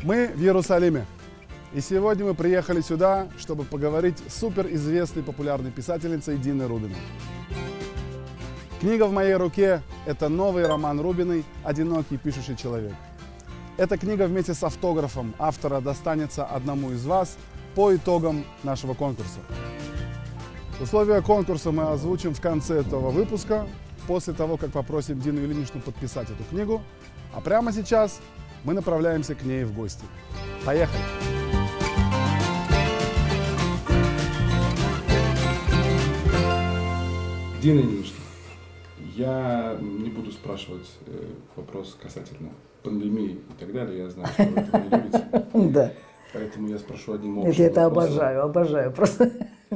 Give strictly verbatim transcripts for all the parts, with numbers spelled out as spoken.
Мы в Иерусалиме. И сегодня мы приехали сюда, чтобы поговорить с суперизвестной популярной писательницей Диной Рубиной. Книга в моей руке – это новый роман Рубиной «Одинокий пишущий человек». Эта книга вместе с автографом автора достанется одному из вас по итогам нашего конкурса. Условия конкурса мы озвучим в конце этого выпуска, после того, как попросим Дину Ильиничну подписать эту книгу. А прямо сейчас мы направляемся к ней в гости. Поехали! Дина Ильинична, я не буду спрашивать э, вопрос касательно пандемии и так далее. Я знаю, что вы этого не любите. Да. Поэтому я спрошу одним общим вопросом. Я это обожаю, обожаю просто.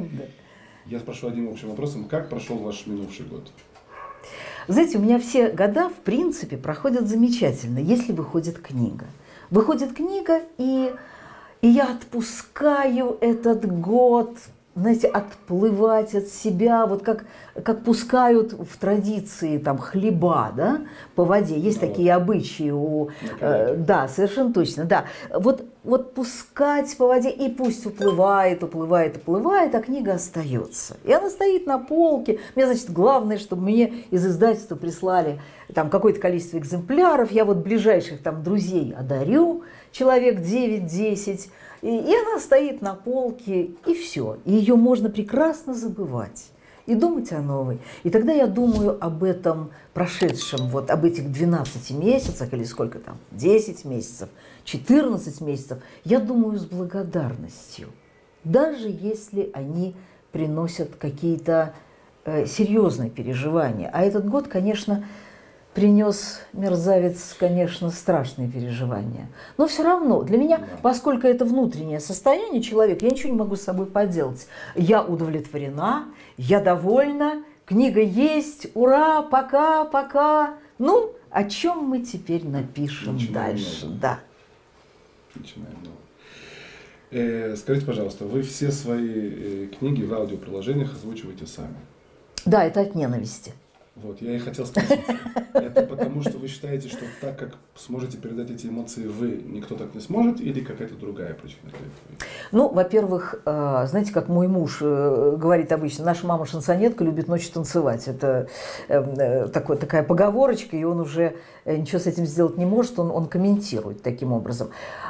Я спрошу одним общим вопросом. Как прошел ваш минувший год? Знаете, у меня все года, в принципе, проходят замечательно, если выходит книга. Выходит книга, и, и я отпускаю этот год, знаете, отплывать от себя, вот как, как пускают в традиции там хлеба, да, по воде. Есть ну, такие вот. обычаи у... Э, да, совершенно точно, да. Вот, вот пускать по воде, и пусть уплывает, уплывает, уплывает, а книга остается. И она стоит на полке. Мне, значит, главное, чтобы мне из издательства прислали там какое-то количество экземпляров. Я вот ближайших там друзей одарю, человек девять-десять. И, и она стоит на полке, и все. И ее можно прекрасно забывать и думать о новой. И тогда я думаю об этом прошедшем, вот об этих двенадцати месяцах, или сколько там, десять месяцев, четырнадцать месяцев. Я думаю с благодарностью, даже если они приносят какие-то э, серьезные переживания. А этот год, конечно, принес мерзавец, конечно, страшные переживания. Но все равно, для меня, поскольку это внутреннее состояние человека, я ничего не могу с собой поделать. Я удовлетворена, я довольна, книга есть, ура, пока, пока. Ну, о чем мы теперь напишем Начинаем дальше? Новое. Да. Начинаем новое. Э, скажите, пожалуйста, вы все свои э, книги в аудиоприложениях озвучиваете сами? Да, это от ненависти. Вот, я и хотел спросить, это потому, что вы считаете, что так, как сможете передать эти эмоции вы, никто так не сможет, или какая-то другая причина для этого? Ну, во-первых, знаете, как мой муж говорит обычно, наша мама-шансонетка любит ночью танцевать. Это такой, такая поговорочка, и он уже ничего с этим сделать не может, он, он комментирует таким образом.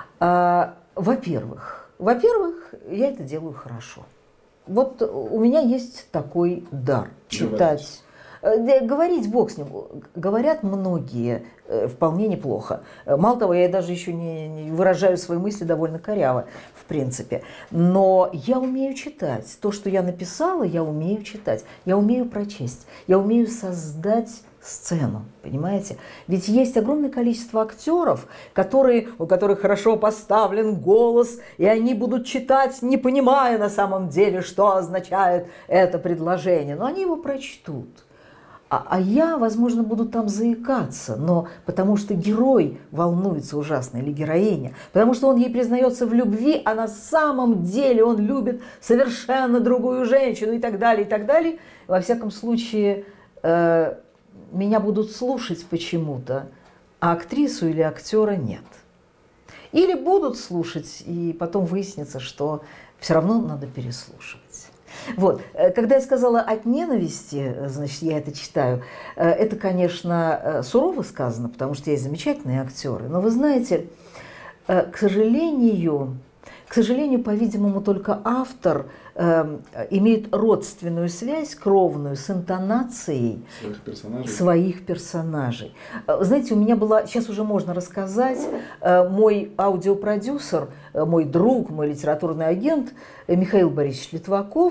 Во-первых, во-первых, я это делаю хорошо. Вот у меня есть такой дар читать. Говорить бог с ним. Говорят многие вполне неплохо. Мало того, я даже еще не, не выражаю свои мысли довольно коряво, в принципе. Но я умею читать. То, что я написала, я умею читать. Я умею прочесть. Я умею создать сцену, понимаете? Ведь есть огромное количество актеров, которые, у которых хорошо поставлен голос, и они будут читать, не понимая на самом деле, что означает это предложение. Но они его прочтут. А, а я, возможно, буду там заикаться, но потому что герой волнуется ужасно, или героиня, потому что он ей признается в любви, а на самом деле он любит совершенно другую женщину и так далее, и так далее. Во всяком случае, э, меня будут слушать почему-то, а актрису или актера нет. Или будут слушать, и потом выяснится, что все равно надо переслушивать. Вот. Когда я сказала «от ненависти», значит, я это читаю, это, конечно, сурово сказано, потому что есть замечательные актеры. Но вы знаете, к сожалению, к сожалению, по-видимому, только автор э, имеет родственную связь, кровную, с интонацией своих персонажей. своих персонажей. Знаете, у меня была, сейчас уже можно рассказать, э, мой аудиопродюсер, э, мой друг, мой литературный агент Михаил Борисович Литваков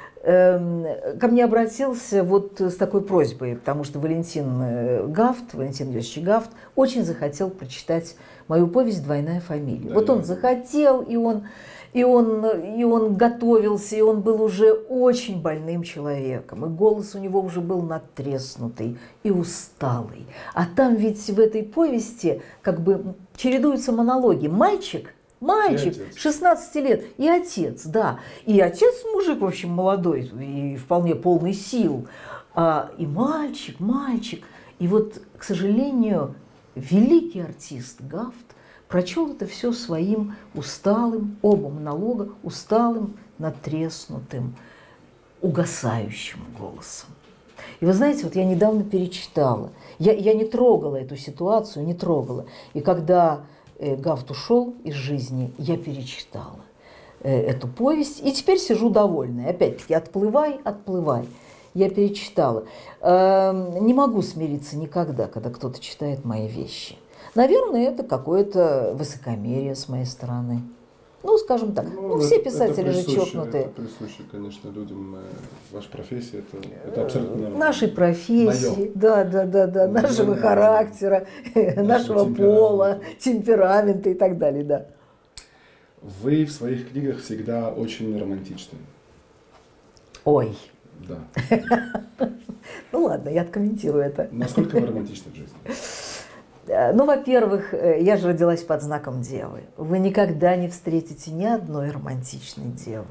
э, ко мне обратился вот с такой просьбой, потому что Валентин Гафт, Валентин Йосифович Гафт очень захотел прочитать мою повесть «Двойная фамилия». Да, вот он захотел, и он, и, он, и он готовился, и он был уже очень больным человеком, и голос у него уже был надтреснутый и усталый. А там ведь в этой повести как бы чередуются монологи. Мальчик, мальчик, шестнадцати лет, и отец, да. И отец мужик, в общем, молодой, и вполне полный сил. А, и мальчик, мальчик. И вот, к сожалению, великий артист Гафт прочел это все своим усталым, оба монолога, усталым, надтреснутым, угасающим голосом. И вы знаете, вот я недавно перечитала, я, я не трогала эту ситуацию, не трогала. И когда э, Гафт ушел из жизни, я перечитала э, эту повесть, и теперь сижу довольная. Опять-таки, отплывай, отплывай. Я перечитала. Э, не могу смириться никогда, когда кто-то читает мои вещи. Наверное, это какое-то высокомерие с моей стороны. Ну, скажем так, ну, ну, все писатели же чокнутые. Это присуще, конечно, людям. Ваша профессия, это, это абсолютно нормально. Нашей профессии, да, да, да, да, нашего характера, нашего пола, темперамента и так далее, да. Вы в своих книгах всегда очень романтичны. Ой. Да. Ну ладно, я откомментирую это. Насколько вы романтичны в жизни? Ну, во-первых, я же родилась под знаком Девы. Вы никогда не встретите ни одной романтичной девы.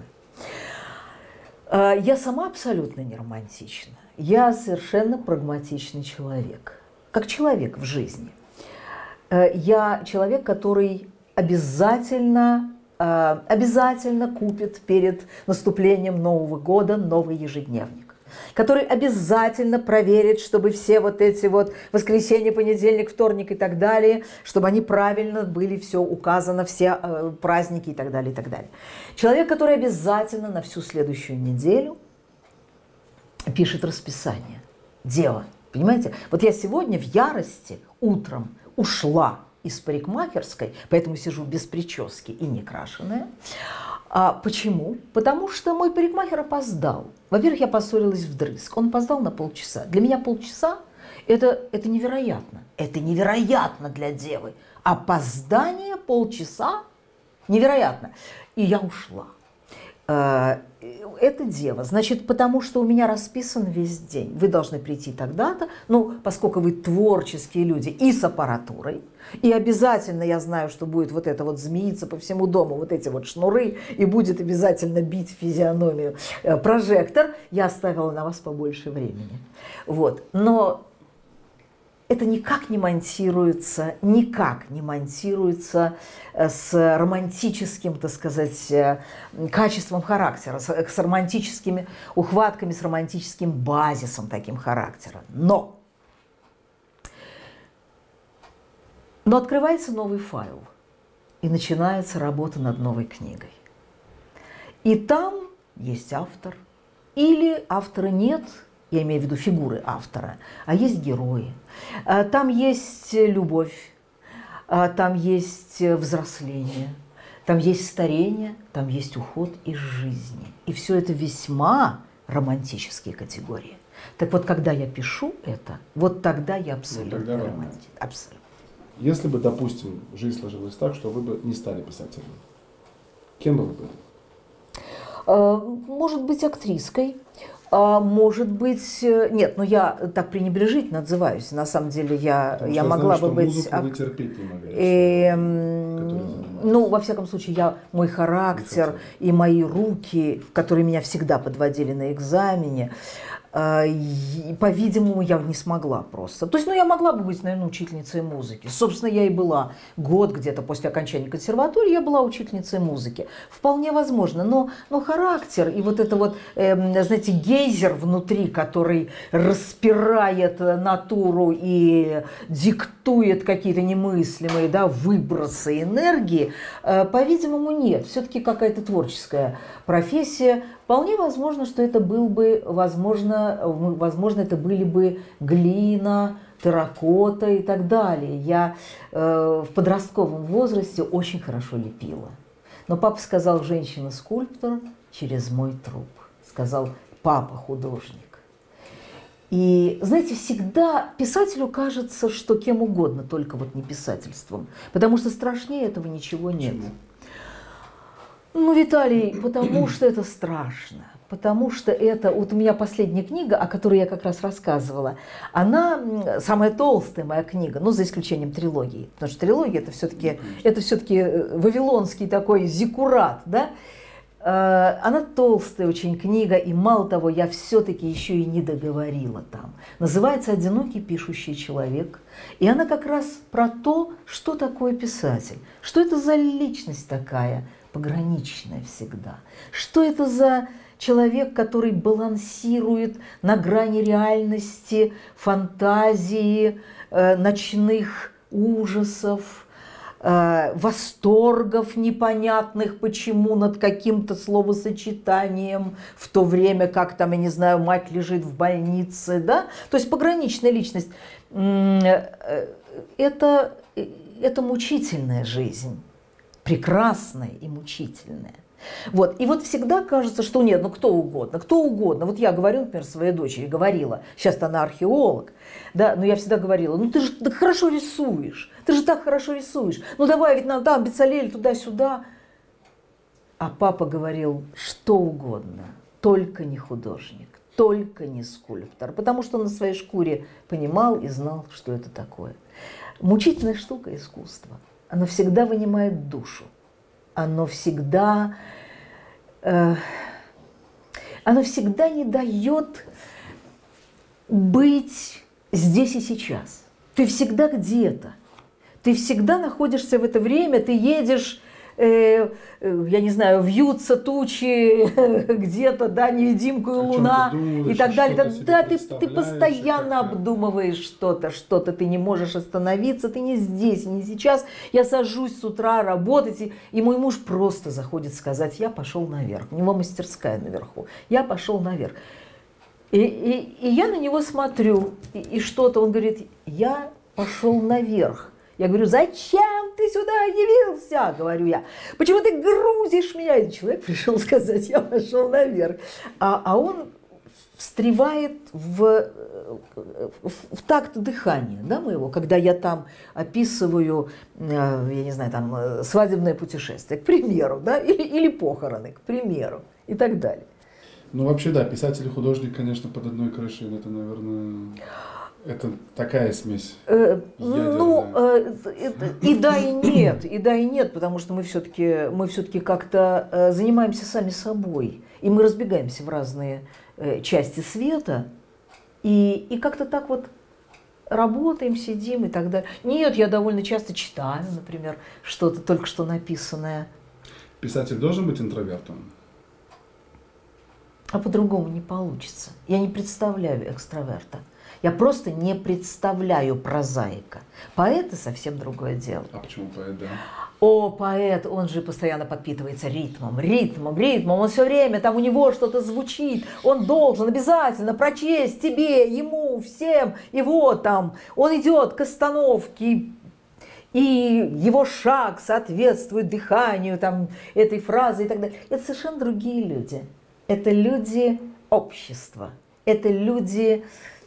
Я сама абсолютно не романтична. Я совершенно прагматичный человек. Как человек в жизни. Я человек, который обязательно, обязательно купит перед наступлением Нового года новый ежедневник, который обязательно проверит, чтобы все вот эти вот воскресенье, понедельник, вторник и так далее, чтобы они правильно были, все указано, все э, праздники и так далее, и так далее. Человек, который обязательно на всю следующую неделю пишет расписание. Дева, понимаете? Вот я сегодня в ярости утром ушла из парикмахерской, поэтому сижу без прически и не крашеная. А почему? Потому что мой парикмахер опоздал. Во-первых, я поссорилась вдрызг. Он опоздал на полчаса. Для меня полчаса это, это невероятно. Это невероятно для девы. Опоздание полчаса невероятно. И я ушла. Это дева. Значит, потому что у меня расписан весь день. Вы должны прийти тогда-то, ну, поскольку вы творческие люди и с аппаратурой, и обязательно я знаю, что будет вот это вот змеиться по всему дому, вот эти вот шнуры, и будет обязательно бить физиономию прожектор, я оставила на вас побольше времени. Вот. Но это никак не монтируется, никак не монтируется с романтическим, так сказать, качеством характера, с, с романтическими ухватками, с романтическим базисом таким характера. Но, но открывается новый файл, и начинается работа над новой книгой. И там есть автор, или автора нет, я имею в виду фигуры автора, а есть герои. Там есть любовь, там есть взросление, там есть старение, там есть уход из жизни. И все это весьма романтические категории. Так вот, когда я пишу это, вот тогда я абсолютно вот тогда романтик. Абсолютно. Если бы, допустим, жизнь сложилась так, что вы бы не стали писателем, кем бы вы были? Может быть, актриской. А может быть, нет, но я так пренебрежительно отзываюсь. На самом деле я, я, я могла знаю, бы быть... Музыку вы терпеть не могли. Э, ну, во всяком случае, я, мой характер и мои руки, которые меня всегда подводили на экзамене, по-видимому, я не смогла просто. То есть, ну, я могла бы быть, наверное, учительницей музыки. Собственно, я и была год где-то после окончания консерватории, я была учительницей музыки. Вполне возможно. Но, но характер и вот это вот, э, знаете, гейзер внутри, который распирает натуру и диктует какие-то немыслимые, да, выбросы энергии, э, по-видимому, нет. Все-таки какая-то творческая профессия. Вполне возможно, что это был бы, возможно, возможно, это были бы глина, терракота и так далее. Я э, в подростковом возрасте очень хорошо лепила. Но папа сказал: женщина-скульптор через мой труп. Сказал папа-художник. И, знаете, всегда писателю кажется, что кем угодно, только вот не писательством. Потому что страшнее этого ничего нет. Почему? Ну, Виталий, потому что это страшно, потому что это, вот у меня последняя книга, о которой я как раз рассказывала, она самая толстая моя книга, ну, за исключением трилогии, потому что трилогия это все-таки, это все-таки вавилонский такой зиккурат, да, Она толстая очень книга, и мало того, я все-таки еще и не договорила там. Называется «Одинокий пишущий человек». И она как раз про то, что такое писатель. Что это за личность такая, пограничная всегда. Что это за человек, который балансирует на грани реальности, фантазии, ночных ужасов, восторгов непонятных, почему над каким-то словосочетанием, в то время как там, я не знаю, мать лежит в больнице, да? То есть пограничная личность. Это, это мучительная жизнь, прекрасная и мучительная. Вот. И вот всегда кажется, что нет, ну кто угодно, кто угодно. Вот я говорю, например, своей дочери, говорила, сейчас она археолог, да, но я всегда говорила, ну ты же так хорошо рисуешь, ты же так хорошо рисуешь, ну давай, ведь нам там Бецалель туда-сюда. А папа говорил, что угодно, только не художник, только не скульптор, потому что он на своей шкуре понимал и знал, что это такое. Мучительная штука искусства, оно всегда вынимает душу. Оно всегда, э, оно всегда не дает быть здесь и сейчас. Ты всегда где-то. Ты всегда находишься в это время, ты едешь, э, э, я не знаю, вьются тучи где-то, да, невидимкую луна думаешь, и так далее. Да, ты, ты постоянно обдумываешь что-то, что-то, ты не можешь остановиться, ты не здесь, не сейчас. Я сажусь с утра работать, и, и мой муж просто заходит сказать, я пошел наверх. У него мастерская наверху. Я пошел наверх. И, и, и я на него смотрю, и, и что-то, он говорит, я пошел наверх. Я говорю, зачем ты сюда явился, говорю я. Почему ты грузишь меня? И человек пришел сказать, я пошел наверх. А, а он встревает в, в, в такт дыхания, да, моего, когда я там описываю, я не знаю, там, свадебное путешествие, к примеру, да, или, или похороны, к примеру, и так далее. Ну, вообще, да, писатель и художник, конечно, под одной крышей, это, наверное... Это такая смесь. Э, ну, э, и да, и нет, и да, и нет, потому что мы все-таки мы все-таки как-то э, занимаемся сами собой, и мы разбегаемся в разные э, части света, и, и как-то так вот работаем, сидим и так далее. Нет, я довольно часто читаю, например, что-то только что написанное. Писатель должен быть интровертом? А по-другому не получится. Я не представляю экстраверта. Я просто не представляю прозаика. Поэты совсем другое дело. А почему поэт, да? О, поэт, он же постоянно подпитывается ритмом, ритмом, ритмом. Он все время, там у него что-то звучит. Он должен обязательно прочесть тебе, ему, всем. И вот там, он идет к остановке, и его шаг соответствует дыханию там, этой фразы и так далее. Это совершенно другие люди. Это люди общества. Это люди...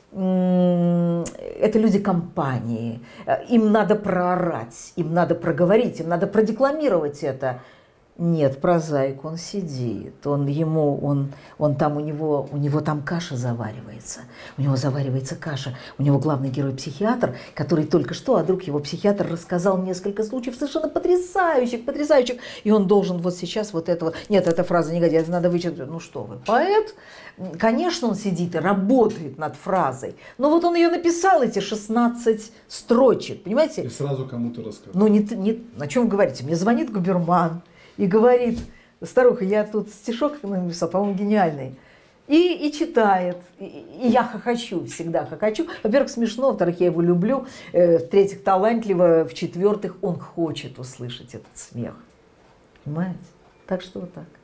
Это люди компании, им надо проорать, им надо проговорить, им надо продекламировать это. Нет, прозаик, он сидит, он ему, он, он там у него, у него там каша заваривается, у него заваривается каша, у него главный герой психиатр, который только что, а друг его психиатр рассказал несколько случаев совершенно потрясающих, потрясающих, и он должен вот сейчас вот это вот, нет, эта фраза не годится, надо вычеркнуть, ну что вы, поэт, конечно, он сидит и работает над фразой, но вот он ее написал, эти шестнадцать строчек, понимаете? И сразу кому-то рассказал. Ну, не, не, о чем вы говорите, мне звонит губерман, и говорит, старуха, я тут стишок написал, по-моему, гениальный. И, и читает. И, и я хохочу, всегда хохочу. Во-первых, смешно, во-вторых, я его люблю. Э, в-третьих, талантливо. В-четвертых, он хочет услышать этот смех. Понимаете? Так что вот так.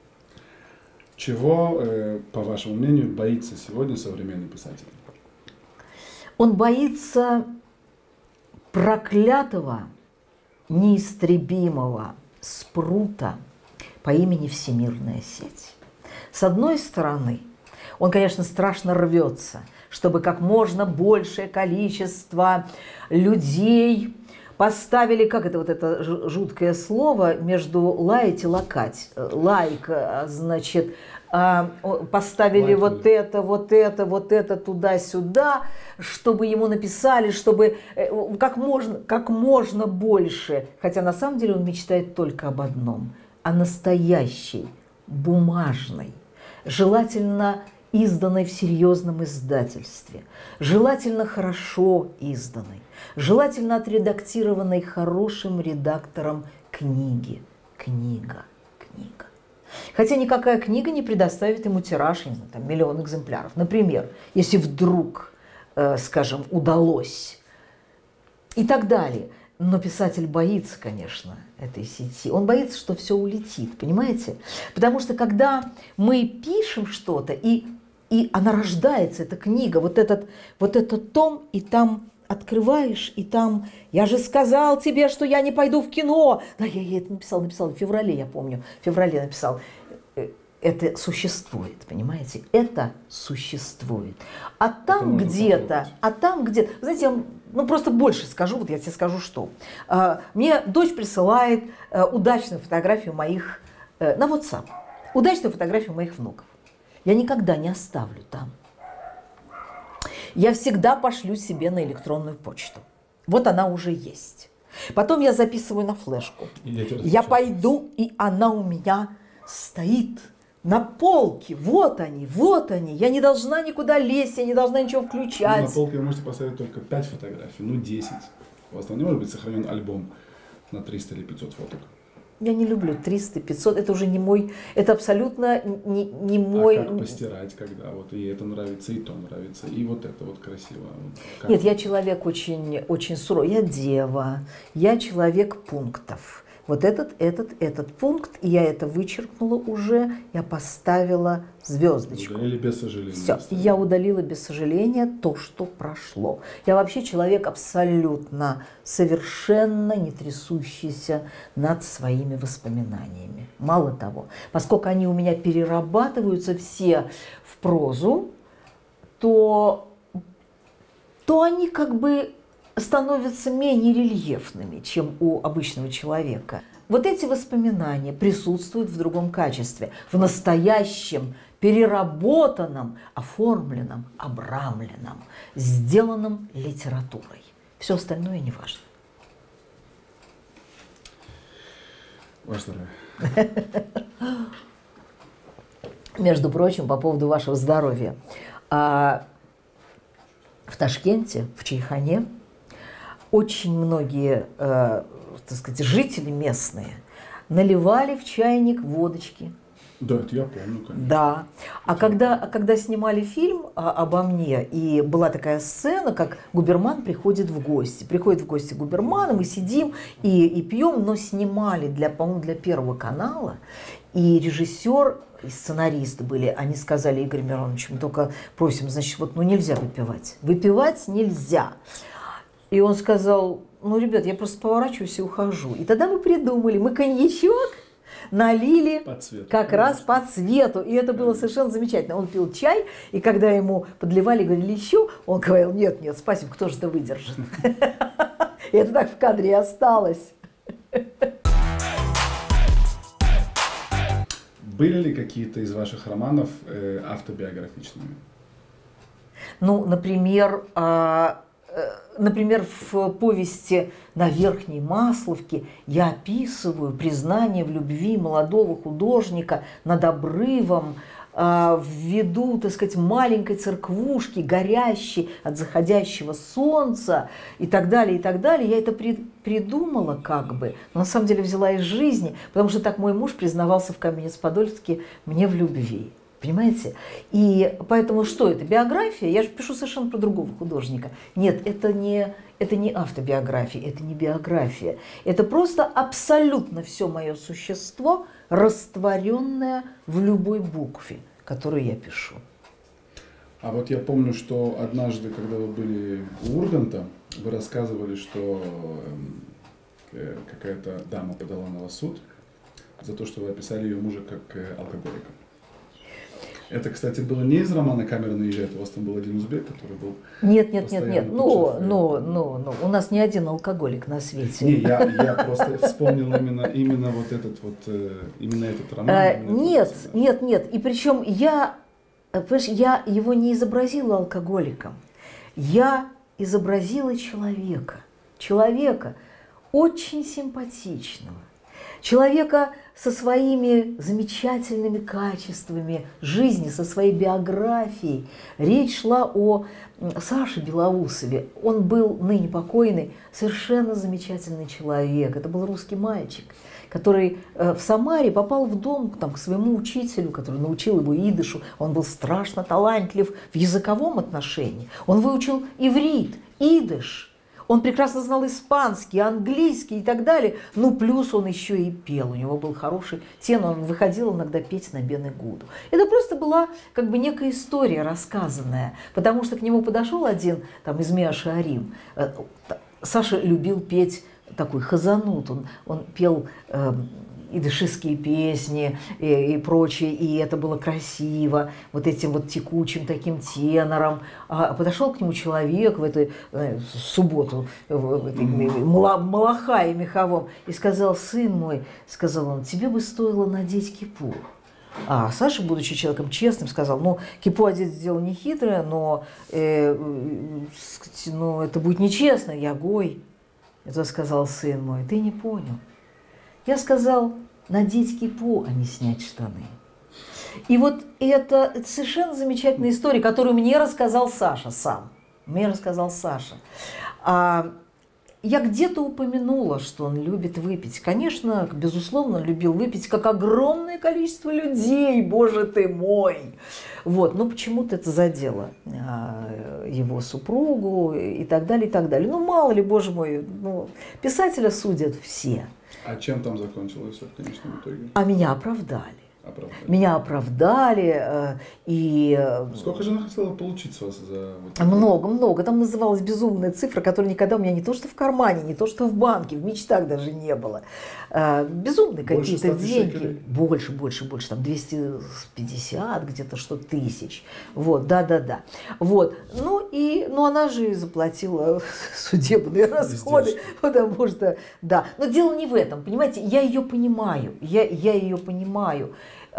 Чего, э, по вашему мнению, боится сегодня современный писатель? Он боится проклятого, неистребимого спрута по имени Всемирная сеть. С одной стороны, он, конечно, страшно рвется, чтобы как можно большее количество людей поставили, как это вот это жуткое слово, между лаять и лакать. Лайк, значит, поставили Лайк, вот это, вот это, вот это туда-сюда, чтобы ему написали, чтобы как можно, как можно больше. Хотя на самом деле он мечтает только об одном, о настоящей бумажной, желательно изданной в серьезном издательстве, желательно хорошо изданной, желательно отредактированной хорошим редактором книги. Книга, книга. Хотя никакая книга не предоставит ему тираж, не знаю, там, миллион экземпляров. Например, если вдруг, э, скажем, удалось и так далее. Но писатель боится, конечно, этой сети. Он боится, что все улетит, понимаете? Потому что когда мы пишем что-то, и, и она рождается, эта книга, вот этот, вот этот том, и там открываешь, и там «Я же сказал тебе, что я не пойду в кино». Да, я, я это написал, написал в феврале, я помню, в феврале написал. Это существует, понимаете? Это существует. А там где-то, а там где-то, знаете, я ну, просто больше скажу, вот я тебе скажу, что. Мне дочь присылает удачную фотографию моих, на WhatsApp, удачную фотографию моих внуков. Я никогда не оставлю там. Я всегда пошлю себе на электронную почту. Вот она уже есть. Потом я записываю на флешку. Я пойду, и она у меня стоит на полке. Вот они, вот они. Я не должна никуда лезть, я не должна ничего включать. Ну, на полке вы можете поставить только пять фотографий, ну десять. У вас там не может быть сохранен альбом на триста или пятьсот фоток? Я не люблю триста пятьсот, это уже не мой, это абсолютно не, не мой... А как постирать, когда вот и это нравится, и то нравится, и вот это вот красиво? Как? Нет, я человек очень, очень суровый, я дева, я человек пунктов. Вот этот, этот, этот пункт, и я это вычеркнула уже, я поставила звездочку. Удалили без сожаления. Все, я удалила без сожаления то, что прошло. Я вообще человек абсолютно, совершенно не трясущийся над своими воспоминаниями. Мало того, поскольку они у меня перерабатываются все в прозу, то, то они как бы становятся менее рельефными, чем у обычного человека. Вот эти воспоминания присутствуют в другом качестве, в настоящем, переработанном, оформленном, обрамленном, сделанном литературой. Все остальное не важно. Ваше здоровье. Между прочим, по поводу вашего здоровья. В Ташкенте, в Чайхане, очень многие, э, так сказать, жители местные наливали в чайник водочки. Да, это я помню, конечно. Да. А когда, а когда снимали фильм а, обо мне, и была такая сцена, как губерман приходит в гости. Приходит в гости губерман, и мы сидим и, и пьем, но снимали, для, по-моему, для Первого канала. И режиссер, и сценаристы были, они сказали: Игорь Миронович, мы только просим, значит, вот ну нельзя выпивать. Выпивать нельзя. И он сказал: ну, ребят, я просто поворачиваюсь и ухожу. И тогда мы придумали, мы коньячок налили по цвету, как конечно. раз по цвету. И это было совершенно замечательно. Он пил чай, и когда ему подливали, говорили еще, он говорил: нет, нет, спасибо, кто же это выдержит. И это так в кадре и осталось. Были ли какие-то из ваших романов э, автобиографичными? Ну, например, а, например, в повести «На Верхней Масловке» я описываю признание в любви молодого художника над обрывом а, в виду, так сказать, маленькой церквушки, горящей от заходящего солнца и так далее, и так далее. Я это при, придумала как бы, но на самом деле взяла из жизни, потому что так мой муж признавался в Каменец-Подольске мне в любви. Понимаете? И поэтому что это? Биография? Я же пишу совершенно про другого художника. Нет, это не, это не автобиография, это не биография. Это просто абсолютно все мое существо, растворенное в любой букве, которую я пишу. А вот я помню, что однажды, когда вы были у Урганта, вы рассказывали, что э, какая-то дама подала на вас суд за то, что вы описали ее мужа как э, алкоголика. Это, кстати, было не из романа «Камера наезжает», у вас там был один узбек, который был... Нет, нет, нет, нет, ну, ну, ну, ну, у нас не один алкоголик на свете. Не, я, я просто вспомнил именно, именно вот этот вот, именно этот роман. А, именно нет, этот нет, нет, и причем я, понимаешь, я его не изобразила алкоголиком, я изобразила человека, человека очень симпатичного, человека со своими замечательными качествами жизни, со своей биографией. Речь шла о Саше Белоусове. Он был ныне покойный, совершенно замечательный человек. Это был русский мальчик, который в Самаре попал в дом там, к своему учителю, который научил его идышу. Он был страшно талантлив в языковом отношении. Он выучил иврит, идыш. Он прекрасно знал испанский, английский и так далее. Ну, плюс он еще и пел. У него был хороший тенор. Он выходил иногда петь на Бен Игуду. Это просто была как бы некая история рассказанная. Потому что к нему подошел один там, из Миа Шаарим. Саша любил петь такой хазанут. Он, он пел э, идышистские песни и, и прочее. И это было красиво. Вот этим вот текучим таким тенором. А подошел к нему человек в эту э, субботу в этой малахае меховом и сказал: сын мой, сказал он, тебе бы стоило надеть кипу. А Саша, будучи человеком честным, сказал: ну, кипу одеть дело не хитрое, но, э, э, но это будет нечестно, я гой. Это сказал: сын мой, ты не понял. Я сказал надеть кипу, а не снять штаны. И вот это, это совершенно замечательная история, которую мне рассказал Саша сам. Мне рассказал Саша. А, я где-то упомянула, что он любит выпить. Конечно, безусловно, он любил выпить, как огромное количество людей, боже ты мой. Вот, но почему-то это задело а, его супругу и так далее, и так далее. Ну, мало ли, боже мой, ну, писателя судят все. А чем там закончилось в конечном итоге? А меня оправдали. Оправдали. Меня оправдали. И... Сколько же она хотела получить с вас за... Вот много, много. Там называлась безумная цифра, которая никогда у меня не то что в кармане, не то что в банке, в мечтах даже не было. Безумные какие-то деньги. Шекелей? Больше, больше, больше. Там двести пятьдесят где-то что тысяч. Вот, да-да-да. Вот. Ну и, ну она же и заплатила судебные расходы, Издержки. Потому что, да. Но дело не в этом, понимаете, я ее понимаю, я, я ее понимаю.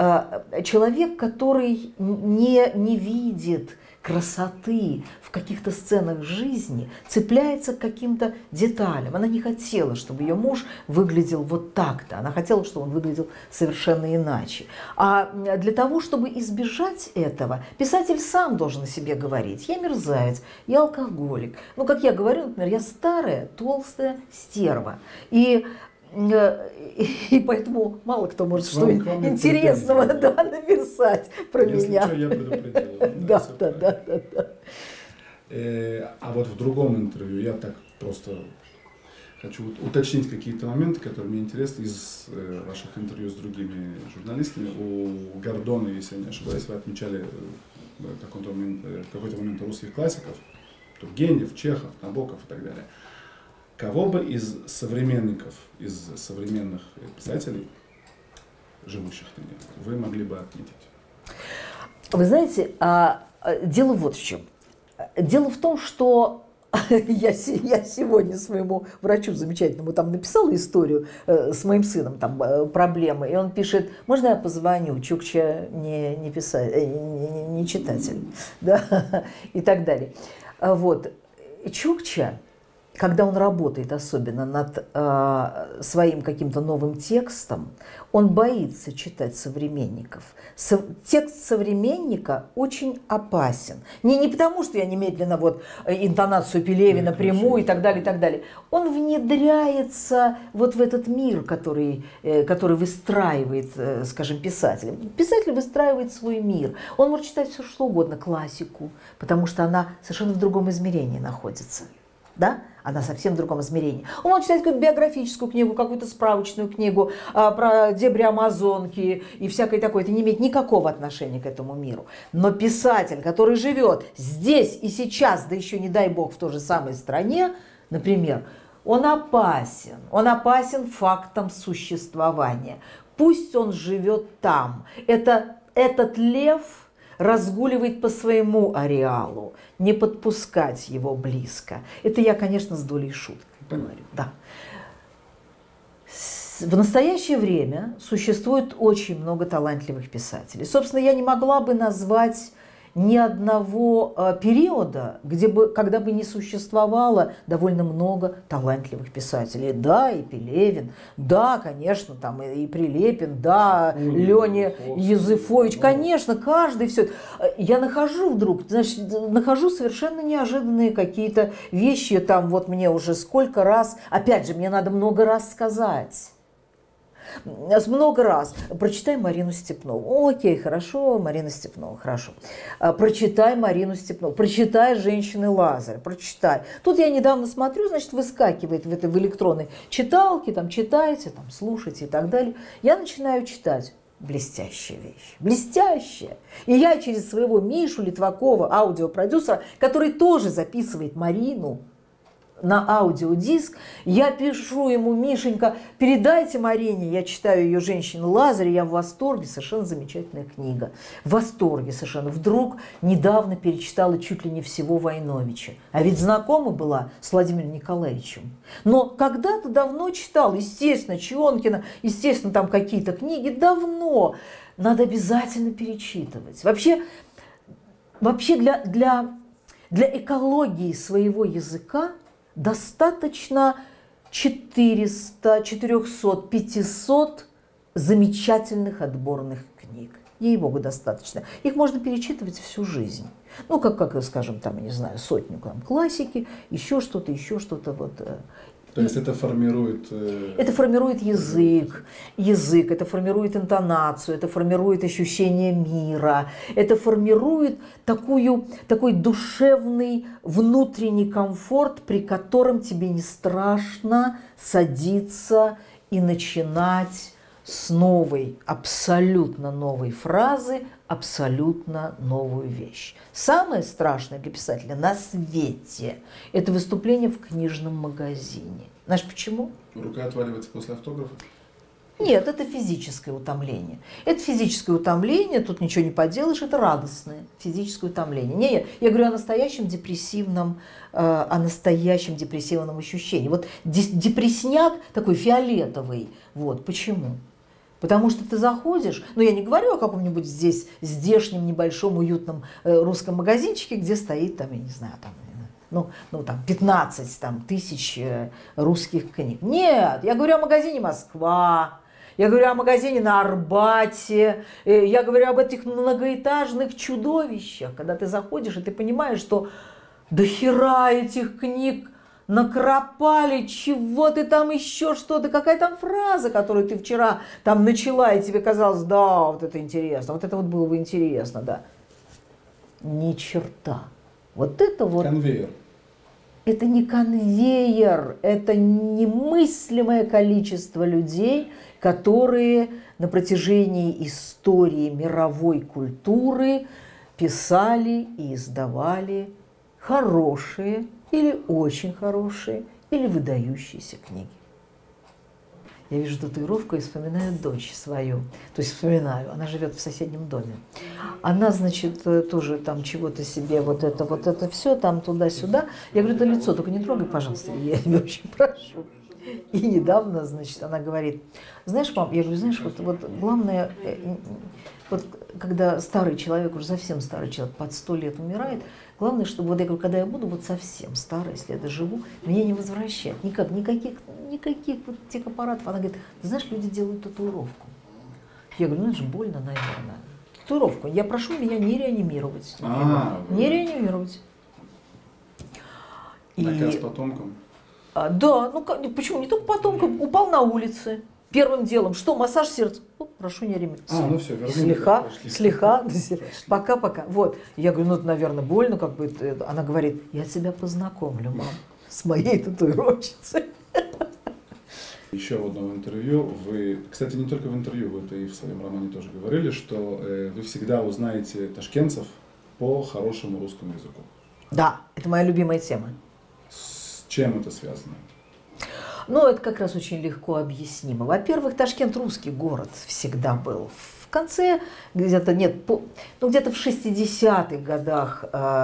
Человек, который не, не видит красоты в каких-то сценах жизни, цепляется к каким-то деталям. Она не хотела, чтобы ее муж выглядел вот так-то. Она хотела, чтобы он выглядел совершенно иначе. А для того, чтобы избежать этого, писатель сам должен о себе говорить: я мерзавец, я алкоголик. Ну, как я говорю, например, я старая, толстая стерва. И И поэтому мало кто может что-нибудь интересного да, написать про Если меня. Что, я предупредила. Да, да, да, да, да. А вот в другом интервью я так просто хочу уточнить какие-то моменты, которые мне интересны из ваших интервью с другими журналистами. У Гордона, если я не ошибаюсь, вы отмечали в какой-то момент, в какой-то момент русских классиков, Тургенев, Чехов, Набоков и так далее. Кого бы из современников, из современных писателей, живущих ныне, вы могли бы отметить? Вы знаете, дело вот в чем. Дело в том, что я, я сегодня своему врачу замечательному там написала историю с моим сыном, там проблемы, и он пишет: можно я позвоню? Чукча не, не, писать, не, не читатель, да? И так далее. Вот. Чукча, когда он работает особенно над э, своим каким-то новым текстом, он боится читать современников. Со, текст современника очень опасен. Не, не потому, что я немедленно вот интонацию Пелевина приму и так далее, и так далее. Он внедряется вот в этот мир, который, э, который выстраивает, э, скажем, писатель. Писатель выстраивает свой мир. Он может читать все, что угодно, классику, потому что она совершенно в другом измерении находится. Да? Она совсем в другом измерении. Он может читать какую-то биографическую книгу, какую-то справочную книгу а, про дебри Амазонки и всякое такое. Это не имеет никакого отношения к этому миру. Но писатель, который живет здесь и сейчас, да еще не дай бог в той же самой стране, например, он опасен. Он опасен фактом существования. Пусть он живет там. Это, этот лев разгуливает по своему ареалу, не подпускать его близко. Это я, конечно, с долей шутки говорю. Да. В настоящее время существует очень много талантливых писателей. Собственно, я не могла бы назвать ни одного э, периода, где бы, когда бы не существовало довольно много талантливых писателей. Да, и Пелевин, да, конечно, там и, и Прилепин, да, Леня Юзефович, конечно, каждый все. Я нахожу вдруг, значит, нахожу совершенно неожиданные какие-то вещи, там вот мне уже сколько раз, опять же, мне надо много раз сказать. Много раз. Прочитай Марину Степнову. Окей, хорошо, Марина Степнова, хорошо. Прочитай Марину Степнову. Прочитай «Женщины Лазаря». Прочитай. Тут я недавно смотрю, значит, выскакивает в этой в электронной читалке, там читайте, там слушайте и так далее. Я начинаю читать. Блестящая вещь. Блестящая. И я через своего Мишу Литвакова, аудиопродюсера, который тоже записывает Марину на аудиодиск, я пишу ему: Мишенька, передайте Марине, я читаю ее «Женщины Лазаря», я в восторге, совершенно замечательная книга. В восторге совершенно. Вдруг недавно перечитала чуть ли не всего Войновича. А ведь знакома была с Владимиром Николаевичем. Но когда-то давно читал, естественно, Чонкина, естественно, там какие-то книги, давно. Надо обязательно перечитывать. Вообще, вообще для, для, для экологии своего языка достаточно четыреста, четыреста, пятьсот замечательных отборных книг. Ей-богу, достаточно. Их можно перечитывать всю жизнь. Ну, как, как скажем, там, я не знаю, сотню там, классики, еще что-то, еще что-то. Вот. То есть это формирует... Это формирует язык, язык, это формирует интонацию, это формирует ощущение мира, это формирует такую, такой душевный внутренний комфорт, при котором тебе не страшно садиться и начинать с новой, абсолютно новой фразы, абсолютно новую вещь. Самое страшное для писателя на свете – это выступление в книжном магазине. Знаешь почему? Рука отваливается после автографа? Нет, это физическое утомление. Это физическое утомление, тут ничего не поделаешь, это радостное физическое утомление. Не, я, я говорю о настоящем депрессивном, э, о настоящем депрессивном ощущении. Вот депрессняк такой фиолетовый. Вот почему? Потому что ты заходишь, ну я не говорю о каком-нибудь здесь здешнем небольшом уютном э, русском магазинчике, где стоит там, я не знаю, там, ну, ну там пятнадцать там, тысяч э, русских книг. Нет, я говорю о магазине «Москва», я говорю о магазине на Арбате, э, я говорю об этих многоэтажных чудовищах, когда ты заходишь и ты понимаешь, что до хера этих книг накропали, чего ты там еще что-то, какая там фраза, которую ты вчера там начала, и тебе казалось, да, вот это интересно, вот это вот было бы интересно, да. Ни черта. Вот это вот... Конвейер. Это не конвейер, это немыслимое количество людей, которые на протяжении истории мировой культуры писали и издавали хорошие или очень хорошие, или выдающиеся книги. Я вижу татуировку и вспоминаю дочь свою. То есть вспоминаю, она живет в соседнем доме. Она, значит, тоже там чего-то себе, вот это, вот это все, там туда-сюда. Я говорю, это лицо, только не трогай, пожалуйста, я тебя очень прошу. И недавно, значит, она говорит, знаешь, мам, я говорю, знаешь, вот, вот главное, вот когда старый человек, уже совсем старый человек, под сто лет умирает, главное, чтобы, вот я говорю, когда я буду вот совсем старая, если я доживу, меня не возвращать, никак, никаких, никаких вот тех аппаратов. Она говорит, ты знаешь, люди делают татуировку. Я говорю, ну это же больно, наверное. Татуировку. Я прошу меня не реанимировать. А, не реанимировать. Наказ И, потомкам? а, да, ну почему? Не только потомкам, упал на улице. Первым делом, что, массаж сердца? Ну, прошу не реанимировать. А, ну все, вернули. Слегка, слегка, пока-пока. Вот. Я говорю, ну это, наверное, больно, как бы. Она говорит, я тебя познакомлю, мам, с моей татуировщицей. Еще в одном интервью вы, кстати, не только в интервью, вы это и в своем романе тоже говорили, что э, вы всегда узнаете ташкентцев по хорошему русскому языку. Да, это моя любимая тема. С чем это связано? Ну, это как раз очень легко объяснимо. Во-первых, Ташкент русский город всегда был. В конце, где-то нет, ну, где-то в шестидесятых годах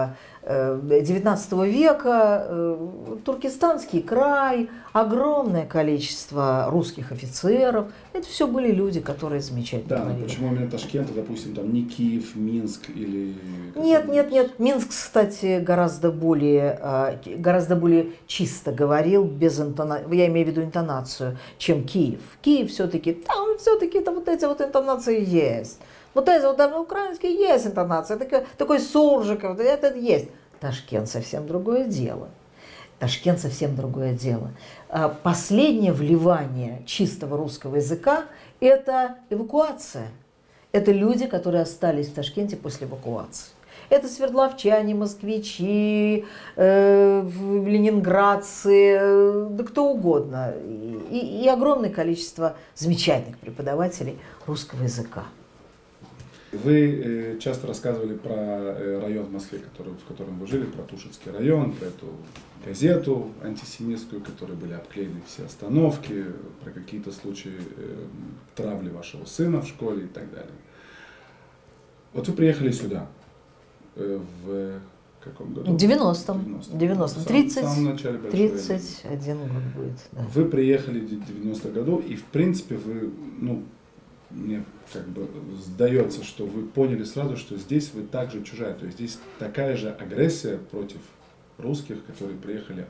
девятнадцатого века, Туркестанский край, огромное количество русских офицеров. Это все были люди, которые замечательно Да, говорили. но почему именно Ташкент, а, допустим, там не Киев, Минск или... Нет, нет, нет. Минск, кстати, гораздо более, гораздо более чисто говорил, без интонации, я имею в виду интонацию, чем Киев. Киев все-таки, там все-таки вот эти вот интонации есть. Вот эти вот там украинские есть интонация, такой, такой суржиков, это есть. Ташкент совсем другое дело. Ташкент совсем другое дело. Последнее вливание чистого русского языка – это эвакуация. Это люди, которые остались в Ташкенте после эвакуации. Это свердловчане, москвичи, э, ленинградцы, э, да кто угодно. И, и огромное количество замечательных преподавателей русского языка. Вы э, часто рассказывали про э, район в Москве, который, в котором вы жили, про Тушинский район, про эту газету антисемитскую, в которой были обклеены все остановки, про какие-то случаи э, травли вашего сына в школе и так далее. Вот вы приехали сюда э, в каком году? В девяностом. девяностом. тридцать, в самом начале большой тридцать один год будет. Да. Вы приехали в девяностом году, и в принципе вы, ну, мне как бы сдается, что вы поняли сразу, что здесь вы также чужая, то есть здесь такая же агрессия против русских, которые приехали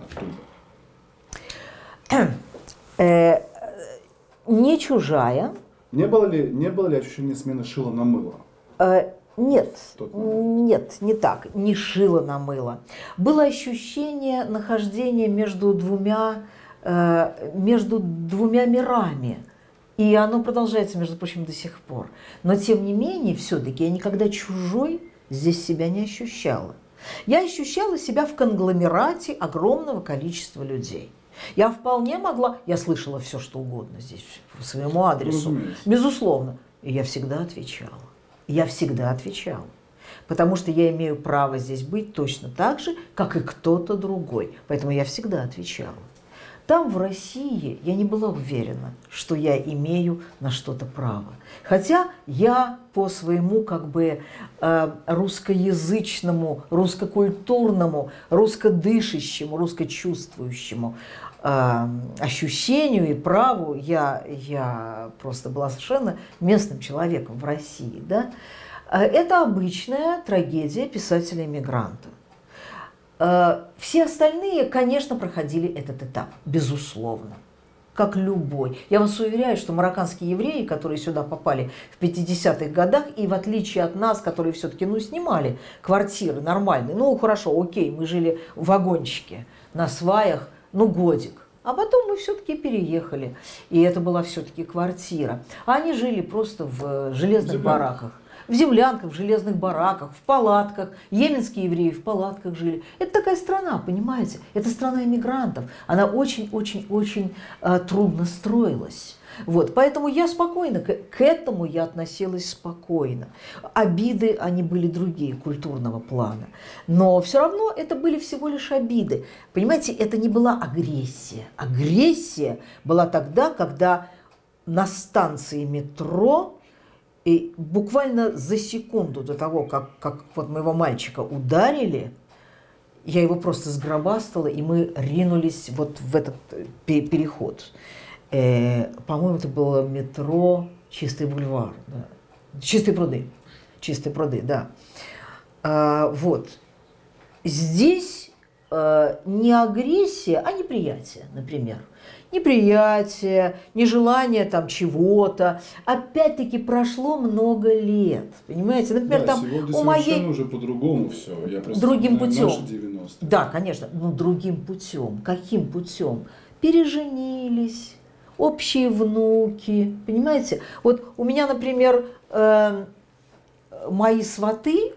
оттуда. Э, не чужая. Не было ли, не было ли ощущения смены шила на мыло? Э, нет, нет, не так, не шила на мыло. Было ощущение нахождения между двумя, э, между двумя мирами. И оно продолжается, между прочим, до сих пор. Но, тем не менее, все-таки я никогда чужой здесь себя не ощущала. Я ощущала себя в конгломерате огромного количества людей. Я вполне могла, я слышала все, что угодно здесь, по своему адресу, Разумеется. Безусловно. И я всегда отвечала. Я всегда отвечала. Потому что я имею право здесь быть точно так же, как и кто-то другой. Поэтому я всегда отвечала. Там, в России, я не была уверена, что я имею на что-то право. Хотя я по своему как бы э, русскоязычному, русско-культурному, русско-дышащему, русско-чувствующему э, ощущению и праву я, я просто была совершенно местным человеком в России. Да? Это обычная трагедия писателя-эмигранта. Все остальные, конечно, проходили этот этап, безусловно, как любой. Я вас уверяю, что марокканские евреи, которые сюда попали в пятидесятых годах, и в отличие от нас, которые все-таки ну, снимали квартиры нормальные, ну хорошо, окей, мы жили в вагончике, на сваях, ну годик. А потом мы все-таки переехали, и это была все-таки квартира. А они жили просто в железных бараках. В землянках, в железных бараках, в палатках. Йеменские евреи в палатках жили. Это такая страна, понимаете? Это страна иммигрантов. Она очень-очень-очень э, трудно строилась. Вот. Поэтому я спокойно, к, к этому я относилась спокойно. Обиды, они были другие, культурного плана. Но все равно это были всего лишь обиды. Понимаете, это не была агрессия. Агрессия была тогда, когда на станции метро и буквально за секунду до того, как, как вот моего мальчика ударили, я его просто сгробастала, и мы ринулись вот в этот переход. Э, по-моему, это было метро Чистый бульвар. Да. Чистые пруды. Чистые пруды, да. А, вот. Здесь а, не агрессия, а неприятие, например. Неприятие, нежелание там чего-то. Опять-таки прошло много лет. Понимаете? Например, да, там сегодня у моей... совершенно уже по-другому все. Я просто другим вспоминаю путем. наши девяностые. Да, конечно. Ну, другим путем. Каким путем? Переженились, общие внуки. Понимаете? Вот у меня, например, э, мои сваты,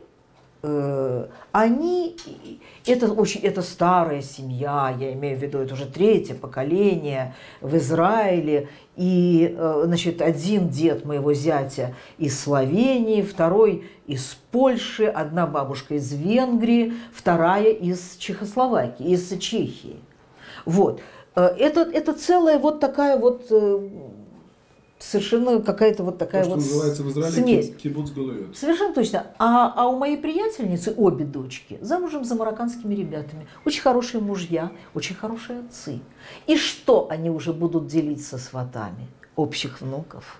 они, это очень, это старая семья, я имею в виду, это уже третье поколение в Израиле, и, значит, один дед моего зятя из Словении, второй из Польши, одна бабушка из Венгрии, вторая из Чехословакии, из Чехии. Вот. Это, это целая вот такая вот совершенно какая-то вот такая То, вот что называется в Израиле смесь. кибуц галуйот. Совершенно точно. А, а у моей приятельницы обе дочки замужем за марокканскими ребятами. Очень хорошие мужья, очень хорошие отцы. И что они уже будут делить со сватами? Общих внуков.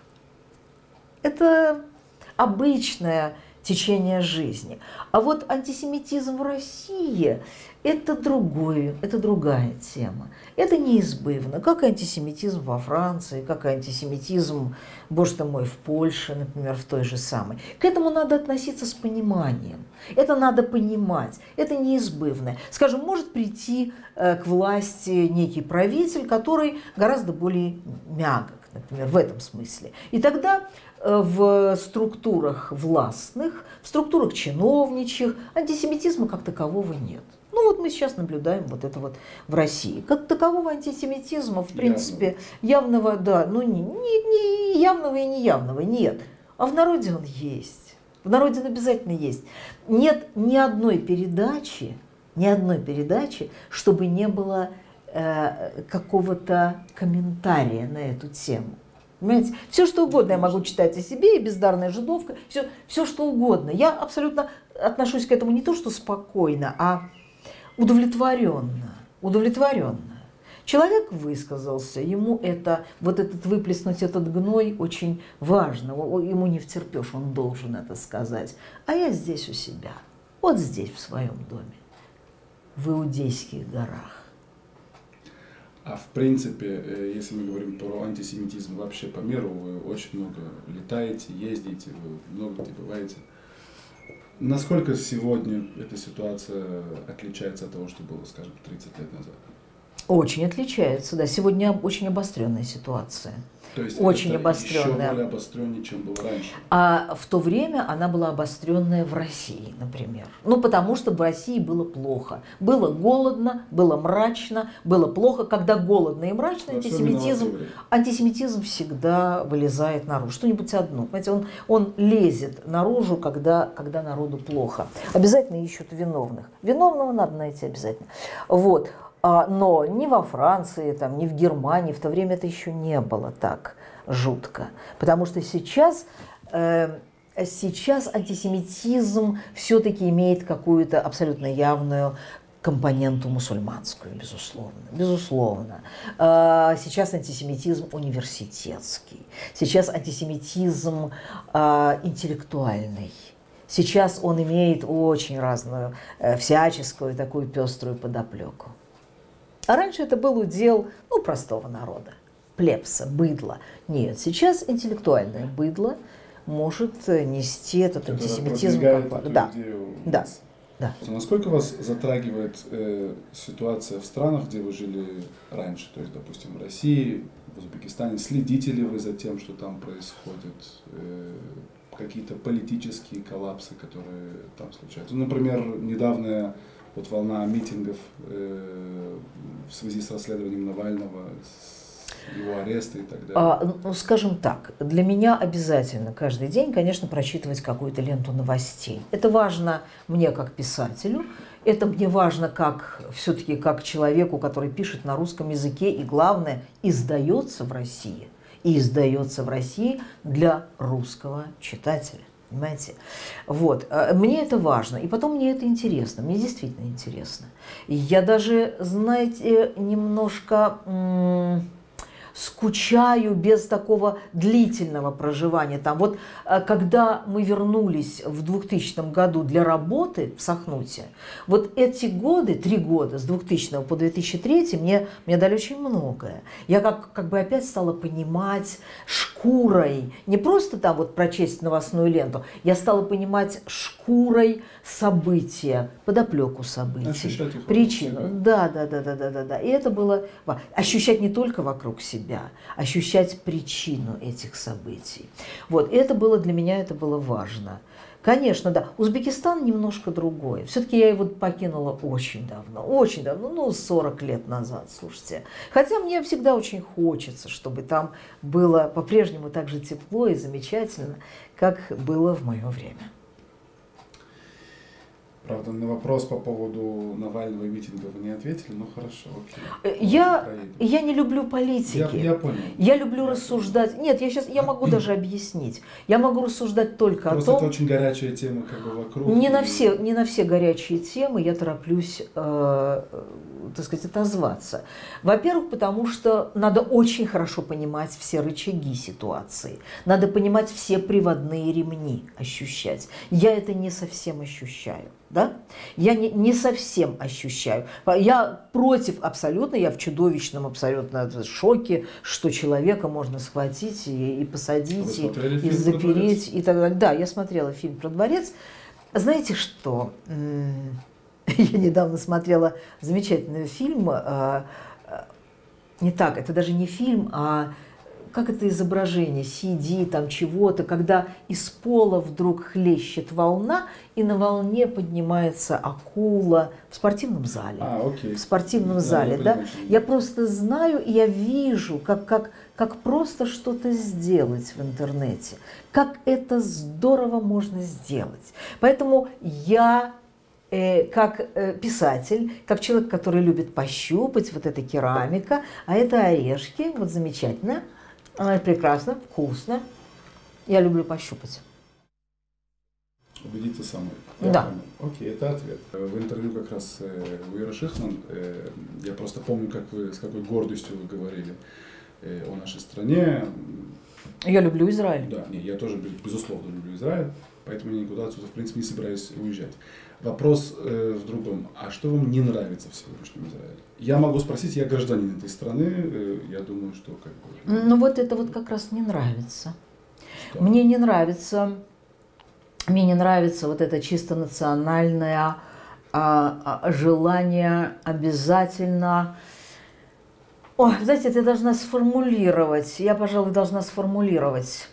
Это обычное течение жизни. А вот антисемитизм в России – это другое, это другая тема. Это неизбывно, как и антисемитизм во Франции, как и антисемитизм, боже ты мой, в Польше, например, в той же самой. К этому надо относиться с пониманием. Это надо понимать, это неизбывно. Скажем, может прийти к власти некий правитель, который гораздо более мягок, например, в этом смысле. И тогда в структурах властных, в структурах чиновничьих антисемитизма как такового нет. Ну вот мы сейчас наблюдаем вот это вот в России. Как такового антисемитизма, в принципе, явного, явного да, ну не, не, не явного и неявного нет. А в народе он есть. В народе он обязательно есть. Нет ни одной передачи, ни одной передачи, чтобы не было э, какого-то комментария на эту тему. Понимаете? Все, что угодно я могу читать о себе, и бездарная жидовка, все, все, что угодно. Я абсолютно отношусь к этому не то, что спокойно, а удовлетворенно. Удовлетворенно. Человек высказался, ему это, вот этот выплеснуть этот гной очень важно, ему не втерпешь, он должен это сказать. А я здесь у себя, вот здесь, в своем доме, в Иудейских горах. А в принципе, если мы говорим про антисемитизм вообще по миру, вы очень много летаете, ездите, вы много где бываете. Насколько сегодня эта ситуация отличается от того, что было, скажем, тридцать лет назад? Очень отличается, да. Сегодня очень обостренная ситуация. То есть очень это обостренная. еще более обостреннее, чем было раньше. А в то время она была обостренная в России, например. Ну, потому что в России было плохо. Было голодно, было мрачно, было плохо. Когда голодно и мрачно, антисемитизм, антисемитизм всегда вылезает наружу. Что-нибудь одно. Понимаете, он, он лезет наружу, когда, когда народу плохо. Обязательно ищут виновных. Виновного надо найти обязательно. Вот. Но ни во Франции, там, ни в Германии в то время это еще не было так жутко. Потому что сейчас, э, сейчас антисемитизм все-таки имеет какую-то абсолютно явную компоненту мусульманскую, безусловно. Безусловно. Э, сейчас антисемитизм университетский. Сейчас антисемитизм э, интеллектуальный. Сейчас он имеет очень разную, э, всяческую такую пеструю подоплеку. А раньше это был удел, ну, простого народа, плебса, быдла. Нет, сейчас интеллектуальное быдло может нести этот антисемитизм. Как... Да, да, да. Насколько вас затрагивает э, ситуация в странах, где вы жили раньше, то есть, допустим, в России, в Узбекистане? Следите ли вы за тем, что там происходит? Э, какие-то политические коллапсы, которые там случаются? Ну, например, недавняя вот волна митингов э, в связи с расследованием Навального, с его ареста и так далее. А, ну, скажем так, для меня обязательно каждый день, конечно, прочитывать какую-то ленту новостей. Это важно мне как писателю, это мне важно как все-таки как человеку, который пишет на русском языке и, главное, издается в России. И издается в России для русского читателя. Понимаете? Вот. Мне это важно. И потом мне это интересно. Мне действительно интересно. Я даже, знаете, немножко м- скучаю без такого длительного проживания. Там, вот, когда мы вернулись в двухтысячном году для работы в Сахнуте, вот эти годы, три года, с двухтысячного по две тысячи третий, мне, мне дали очень многое. Я как, как бы опять стала понимать шкурой, не просто там вот прочесть новостную ленту, я стала понимать шкурой события, подоплеку событий, причину. Да, да, да, да, да, да, да. И это было ощущать не только вокруг себя, ощущать причину этих событий. Вот, и это было для меня, это было важно. Конечно, да, Узбекистан немножко другой. Все-таки я его покинула очень давно, очень давно, ну, сорок лет назад, слушайте. Хотя мне всегда очень хочется, чтобы там было по-прежнему так же тепло и замечательно, как было в мое время. Правда, на вопрос по поводу Навального и митинга вы не ответили, но хорошо, окей. Я, я не люблю политики. Я, я понял. Я люблю рассуждать. Нет, я сейчас я могу даже объяснить. Я могу рассуждать только Просто о том. Это очень горячая тема, как бы вокруг. Не и... на все, не на все горячие темы я тороплюсь, э, так сказать, отозваться. Во-первых, потому что надо очень хорошо понимать все рычаги ситуации. Надо понимать все приводные ремни, ощущать. Я это не совсем ощущаю. Да? Я не, не совсем ощущаю. Я против абсолютно, я в чудовищном абсолютно шоке, что человека можно схватить и, и посадить, и, и запереть и так далее. Да, я смотрела фильм про дворец. Знаете что? Я недавно смотрела замечательный фильм. Не так, это даже не фильм, а как это изображение, си ди, там чего-то, когда из пола вдруг хлещет волна, и на волне поднимается акула в спортивном зале. А, окей. В спортивном да, зале, я да? понимаю, Я просто знаю, и я вижу, как, как, как просто что-то сделать в интернете. Как это здорово можно сделать. Поэтому я... как писатель, как человек, который любит пощупать, вот эта керамика, а это орешки, вот замечательно, прекрасно, вкусно. Я люблю пощупать. Убедиться самой. Да. Окей, это ответ. В интервью как раз у Иры Шихман, я просто помню, как вы, с какой гордостью вы говорили о нашей стране. Я люблю Израиль. Да, не, я тоже, безусловно, люблю Израиль, поэтому я никуда отсюда, в принципе, не собираюсь уезжать. Вопрос э, в другом. А что вам не нравится в сегодняшнем Израиле? Я могу спросить, я гражданин этой страны, э, я думаю, что как бы... Ну вот это вот как раз не нравится. Что? Мне не нравится, мне не нравится вот это чисто национальное а, а, желание обязательно... Ой, знаете, это я должна сформулировать, я, пожалуй, должна сформулировать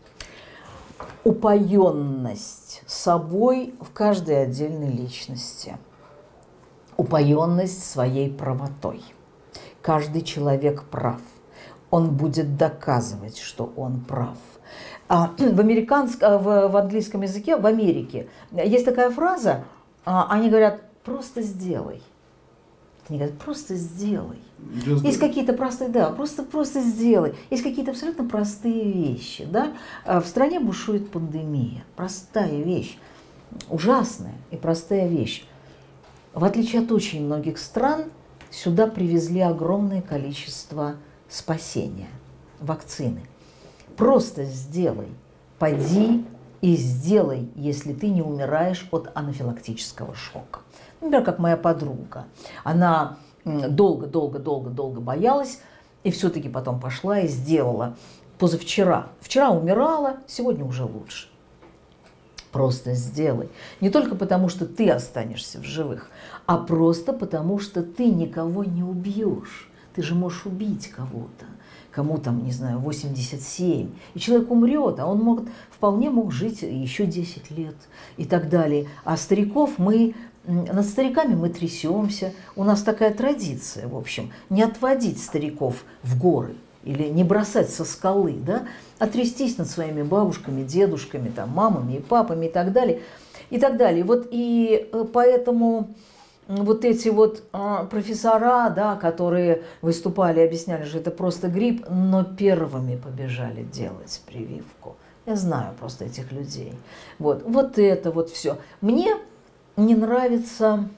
упоенность собой в каждой отдельной личности, упоенность своей правотой. Каждый человек прав. Он будет доказывать, что он прав. А в, американском, в, в английском языке, в Америке, есть такая фраза, они говорят, просто сделай. Они говорят, просто сделай. Just Есть какие-то простые, да, просто, просто сделай. Есть какие-то абсолютно простые вещи, да. В стране бушует пандемия. Простая вещь. Ужасная и простая вещь. В отличие от очень многих стран, сюда привезли огромное количество спасения, вакцины. Просто сделай. Поди и сделай, если ты не умираешь от анафилактического шока. Например, как моя подруга. Она долго-долго-долго-долго боялась, и все-таки потом пошла и сделала. Позавчера. Вчера умирала, сегодня уже лучше. Просто сделай. Не только потому, что ты останешься в живых, а просто потому, что ты никого не убьешь. Ты же можешь убить кого-то. Кому там, не знаю, восемьдесят семь. И человек умрет, а он мог, вполне мог жить еще десять лет и так далее. А стариков мы... Над стариками мы трясемся. У нас такая традиция, в общем, не отводить стариков в горы или не бросать со скалы, да, а трястись над своими бабушками, дедушками, там, мамами и папами и так далее. И так далее. Вот и поэтому вот эти вот а, профессора, да, которые выступали, объясняли, что это просто грипп, но первыми побежали делать прививку. Я знаю просто этих людей. Вот, вот это вот все. Мне не нравится,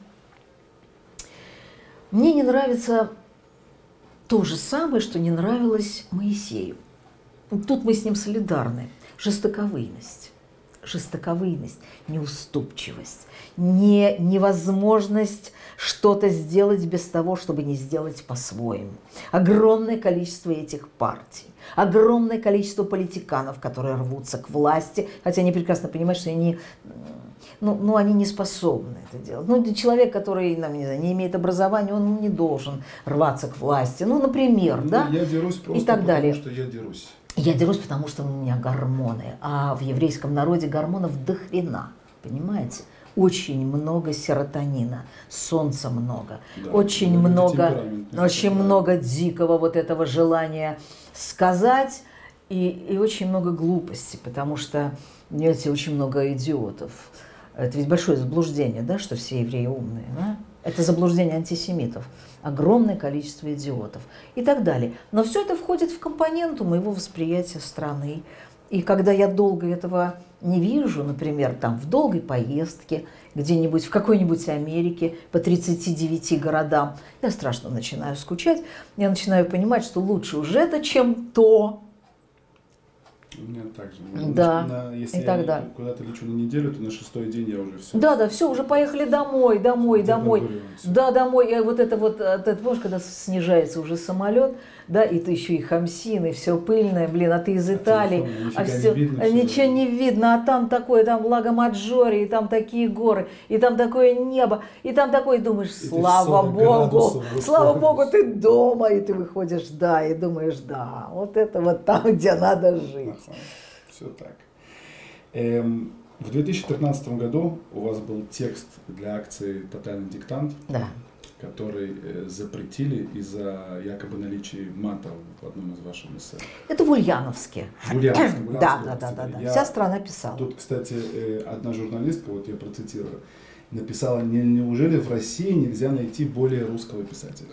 мне не нравится то же самое, что не нравилось Моисею. Тут мы с ним солидарны. Жестоковыйность, жестоковыйность, неуступчивость, не, невозможность что-то сделать без того, чтобы не сделать по-своему. Огромное количество этих партий, огромное количество политиканов, которые рвутся к власти, хотя они прекрасно понимают, что они... Ну, ну, они не способны это делать. Ну, человек, который, ну, не знаю, не имеет образования, он не должен рваться к власти. Ну, например, ну, да? Я дерусь просто и так потому, далее. что я дерусь. Я дерусь, потому что у меня гормоны. А в еврейском народе гормонов до хрена, понимаете? Очень много серотонина, солнца много, да, очень много, очень много дикого вот этого желания сказать и, и очень много глупости, потому что, знаете, очень много идиотов. Это ведь большое заблуждение, да, что все евреи умные. Да? Это заблуждение антисемитов. Огромное количество идиотов и так далее. Но все это входит в компоненту моего восприятия страны. И когда я долго этого не вижу, например, там в долгой поездке, где-нибудь в какой-нибудь Америке по тридцати девяти городам, я страшно начинаю скучать, я начинаю понимать, что лучше уже это, чем то. У меня так же. Да, на, если и я тогда. куда-то лечу на неделю, то на шестой день я уже все. Да, да, все, уже поехали домой, домой, Где домой. Бен-Гурион, всё. Да, домой. И вот это вот, ты помнишь, когда снижается уже самолет, да, и ты еще и хамсин, и все пыльное, блин, а ты из Италии, а а все, не видно, ничего всё. не видно, а там такое, там Лаго-Маджоре, и там такие горы, и там такое небо, и там такое, думаешь, слава Богу, слава Богу, ты дома, и ты выходишь, да, и думаешь, да, вот это вот там, где надо жить. Ага, все так. Эм, в две тысячи тринадцатом году у вас был текст для акции «Тотальный диктант», Да. который э, запретили из-за якобы наличия мата в одном из ваших эссе. Это в Ульяновске. В Ульяновске, в Да, Ульяновской да, да, области, да, да. Я- Вся страна писала. Тут, кстати, э, одна журналистка, вот я процитирую, написала: «Не- неужели в России нельзя найти более русского писателя?»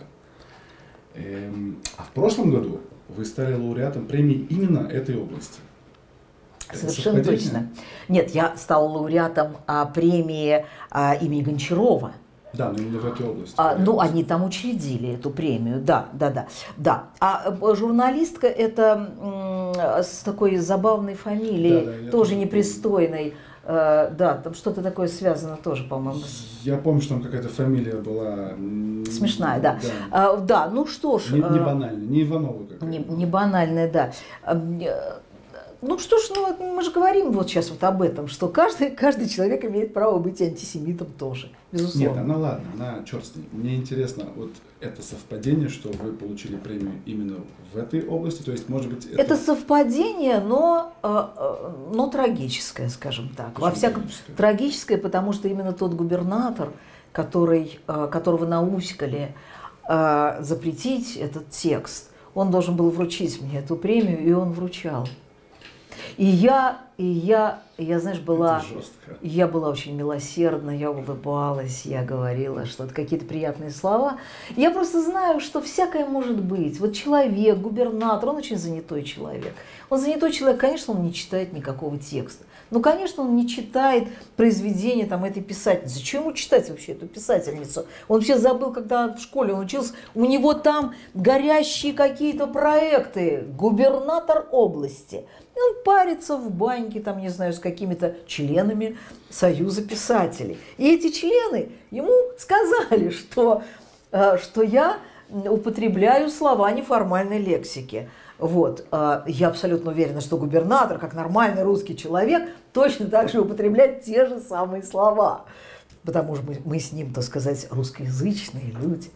Эм, а в прошлом году вы стали лауреатом премии именно этой области. Это Совершенно совпадение? точно. Нет, я стала лауреатом а, премии а, имени Гончарова. Да, но именно в этой области. А, ну, понятно. они там учредили эту премию, да, да, да, да. А э, журналистка это м, с такой забавной фамилией, Да, да, я тоже тоже непристойной. Э, да, там что-то такое связано тоже, по-моему, с... Я помню, что там какая-то фамилия была... м, Смешная, да. Да. А, да, ну что ж... Не, не э, банально, не Иванова какая-то. Не, не банальная, да. А, э, Ну что ж, ну, вот мы же говорим вот сейчас вот об этом, что каждый, каждый человек имеет право быть антисемитом тоже, безусловно. Нет, она ладно, она черт с ней. Мне интересно, вот это совпадение, что вы получили премию именно в этой области, то есть, может быть, это... Это совпадение, но, э, э, но трагическое, скажем так. Почему Во всяком трагическое? трагическое, потому что именно тот губернатор, который, э, которого науськали э, запретить этот текст, он должен был вручить мне эту премию, и он вручал. И я, и я, и я, знаешь, была, Это жестко. я была очень милосердна, я улыбалась, я говорила что-то, какие-то приятные слова. Я просто знаю, что всякое может быть. Вот человек, губернатор, он очень занятой человек. Он занятой человек, конечно, он не читает никакого текста. Ну, конечно, он не читает произведения там, этой писательницы. Зачем ему читать вообще эту писательницу? Он вообще забыл, когда в школе он учился. У него там горящие какие-то проекты. Губернатор области. И он парится в баньке, там, не знаю, с какими-то членами Союза писателей. И эти члены ему сказали, что, что я употребляю слова неформальной лексики. Вот. Я абсолютно уверена, что губернатор, как нормальный русский человек, точно так же употребляет те же самые слова. Потому что мы, мы с ним, так сказать, русскоязычные люди.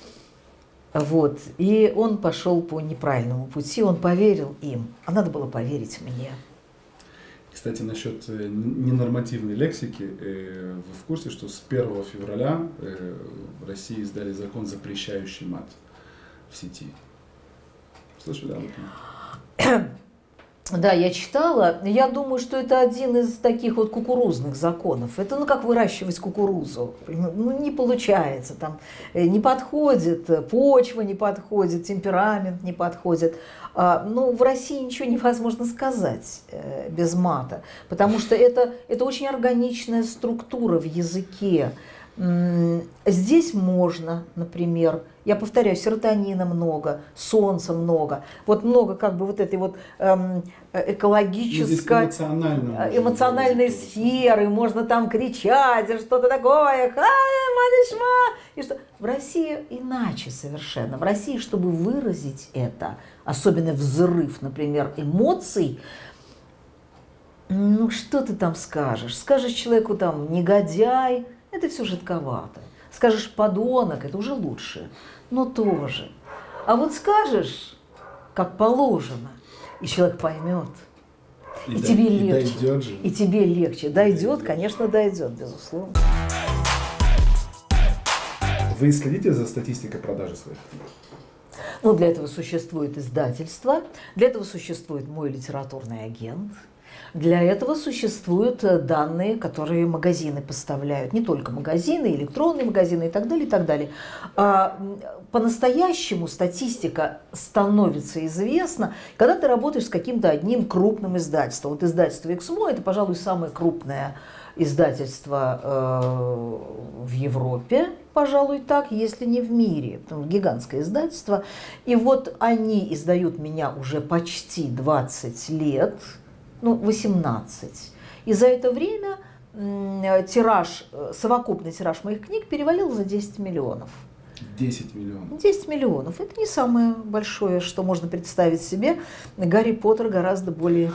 Вот. И он пошел по неправильному пути, он поверил им. А надо было поверить мне. Кстати, насчет э, ненормативной лексики, э, вы в курсе, что с первого февраля э, в России издали закон, запрещающий мат в сети? Слышали об этом? Да, я читала. Я думаю, что это один из таких вот кукурузных законов. Это ну как выращивать кукурузу. Ну, не получается. Там не подходит, почва не подходит, темперамент не подходит. Ну, в России ничего невозможно сказать без мата, потому что это, это очень органичная структура в языке. Здесь можно, например, я повторяю, серотонина много, солнца много, вот много как бы вот этой вот эм, экологической, эмоционально эмоциональной сферы, можно там кричать, что-то такое, и что. В России иначе совершенно. В России, чтобы выразить это, особенно взрыв, например, эмоций, ну что ты там скажешь? Скажешь человеку там негодяй, это все жидковато. Скажешь подонок, это уже лучше, но тоже. А вот скажешь, как положено, и человек поймет, и, и тебе и легче. Дойдет же. И тебе легче. Дойдет, дойдет. конечно, дойдет, безусловно. Вы следите за статистикой продажи своих книг? Ну, для этого существует издательство, для этого существует мой литературный агент. Для этого существуют данные, которые магазины поставляют. Не только магазины, электронные магазины и так далее, и так далее. А по-настоящему статистика становится известна, когда ты работаешь с каким-то одним крупным издательством. Вот издательство «Эксмо» – это, пожалуй, самое крупное издательство э, в Европе, пожалуй, так, если не в мире. Потому что гигантское издательство. И вот они издают меня уже почти двадцать лет, ну, восемнадцать. И за это время э, тираж, совокупный тираж моих книг перевалил за десять миллионов. десять миллионов. десять миллионов. Это не самое большое, что можно представить себе. Гарри Поттер гораздо более...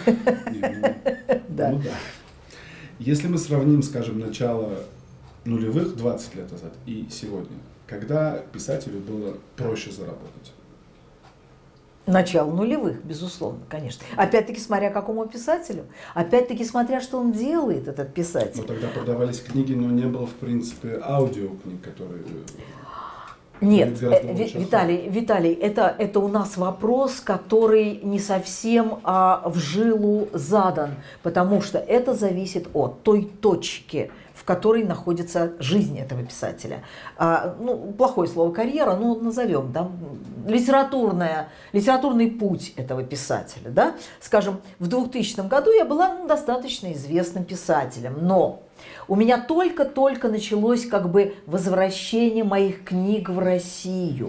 Да. Если мы сравним, скажем, начало нулевых, двадцать лет назад, и сегодня, когда писателю было проще заработать? Начало нулевых, безусловно, конечно. Опять-таки, смотря какому писателю, опять-таки, смотря, что он делает, этот писатель. Но тогда продавались книги, но не было, в принципе, аудиокниг, которые... Нет, Виталий, Виталий, это, это у нас вопрос, который не совсем а, в жилу задан, потому что это зависит от той точки, в которой находится жизнь этого писателя. А, ну, плохое слово карьера, ну, назовем, да, литературная, литературный путь этого писателя. Да? Скажем, в двухтысячном году я была ну, достаточно известным писателем, но у меня только-только началось как бы возвращение моих книг в Россию.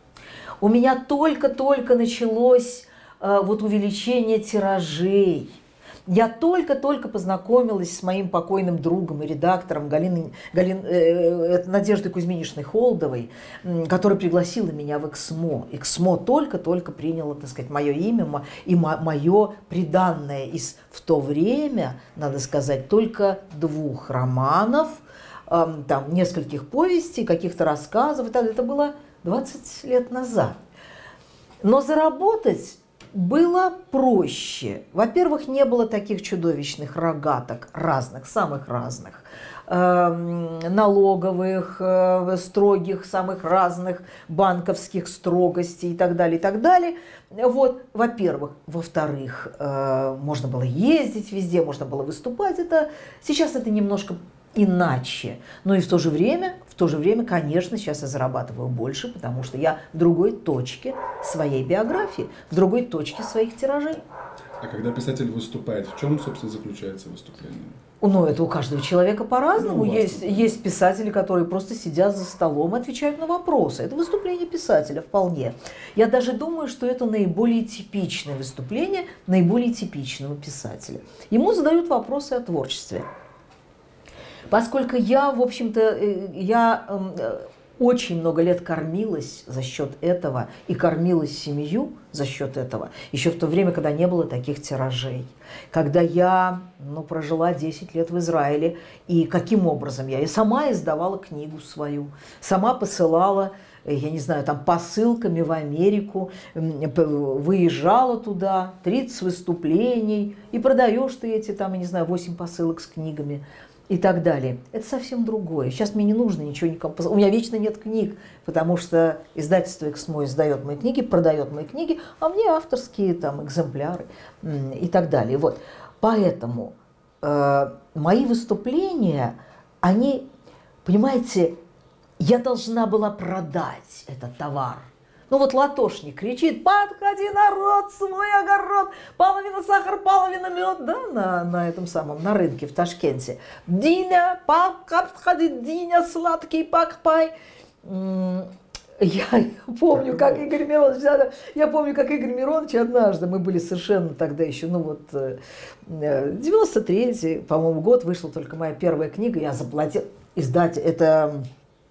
У меня только-только началось э, вот увеличение тиражей. Я только-только познакомилась с моим покойным другом и редактором Галиной, Галин, э, Надеждой Кузьминишной Холдовой, э, которая пригласила меня в «Эксмо». «Эксмо» только-только приняло, так сказать, мое имя и мое приданное из в то время, надо сказать, только двух романов, э, там, нескольких повестей, каких-то рассказов. И так, это было двадцать лет назад. Но заработать было проще. Во-первых, не было таких чудовищных рогаток разных, самых разных, э, налоговых, э, строгих, самых разных банковских строгостей и так далее, и так далее. Вот, во-первых. Во-вторых, э, можно было ездить везде, можно было выступать. Это, сейчас это немножко иначе. Но и в то же время, в то же время, конечно, сейчас я зарабатываю больше, потому что я в другой точке своей биографии, в другой точке своих тиражей. А когда писатель выступает, в чем, собственно, заключается выступление? Ну, это у каждого человека по-разному. Ну, есть, есть писатели, которые просто сидят за столом и отвечают на вопросы. Это выступление писателя вполне. Я даже думаю, что это наиболее типичное выступление наиболее типичного писателя. Ему задают вопросы о творчестве. Поскольку я, в общем-то, я очень много лет кормилась за счет этого и кормила семью за счет этого, еще в то время, когда не было таких тиражей. Когда я ну, прожила десять лет в Израиле, и каким образом я? Я сама издавала книгу свою, сама посылала, я не знаю, там посылками в Америку, выезжала туда, тридцать выступлений, и продаешь ты эти, там, я не знаю, восемь посылок с книгами. И так далее. Это совсем другое. Сейчас мне не нужно ничего никому посылать. У меня вечно нет книг, потому что издательство «Эксмо» издает мои книги, продает мои книги, а мне авторские там, экземпляры и так далее. Вот. Поэтому э, мои выступления, они, понимаете, я должна была продать этот товар. Ну вот латошник кричит: подходи, народ, свой огород, половина сахар, половина мед, да, на, на этом самом, на рынке в Ташкенте. Диня, подходи, Диня, сладкий покпай. Я помню, как Игорь Миронович, я помню, как Игорь Миронович однажды, мы были совершенно тогда еще, ну вот, девяносто третий, по-моему, год, вышла только моя первая книга, я заплатила, издатель, это...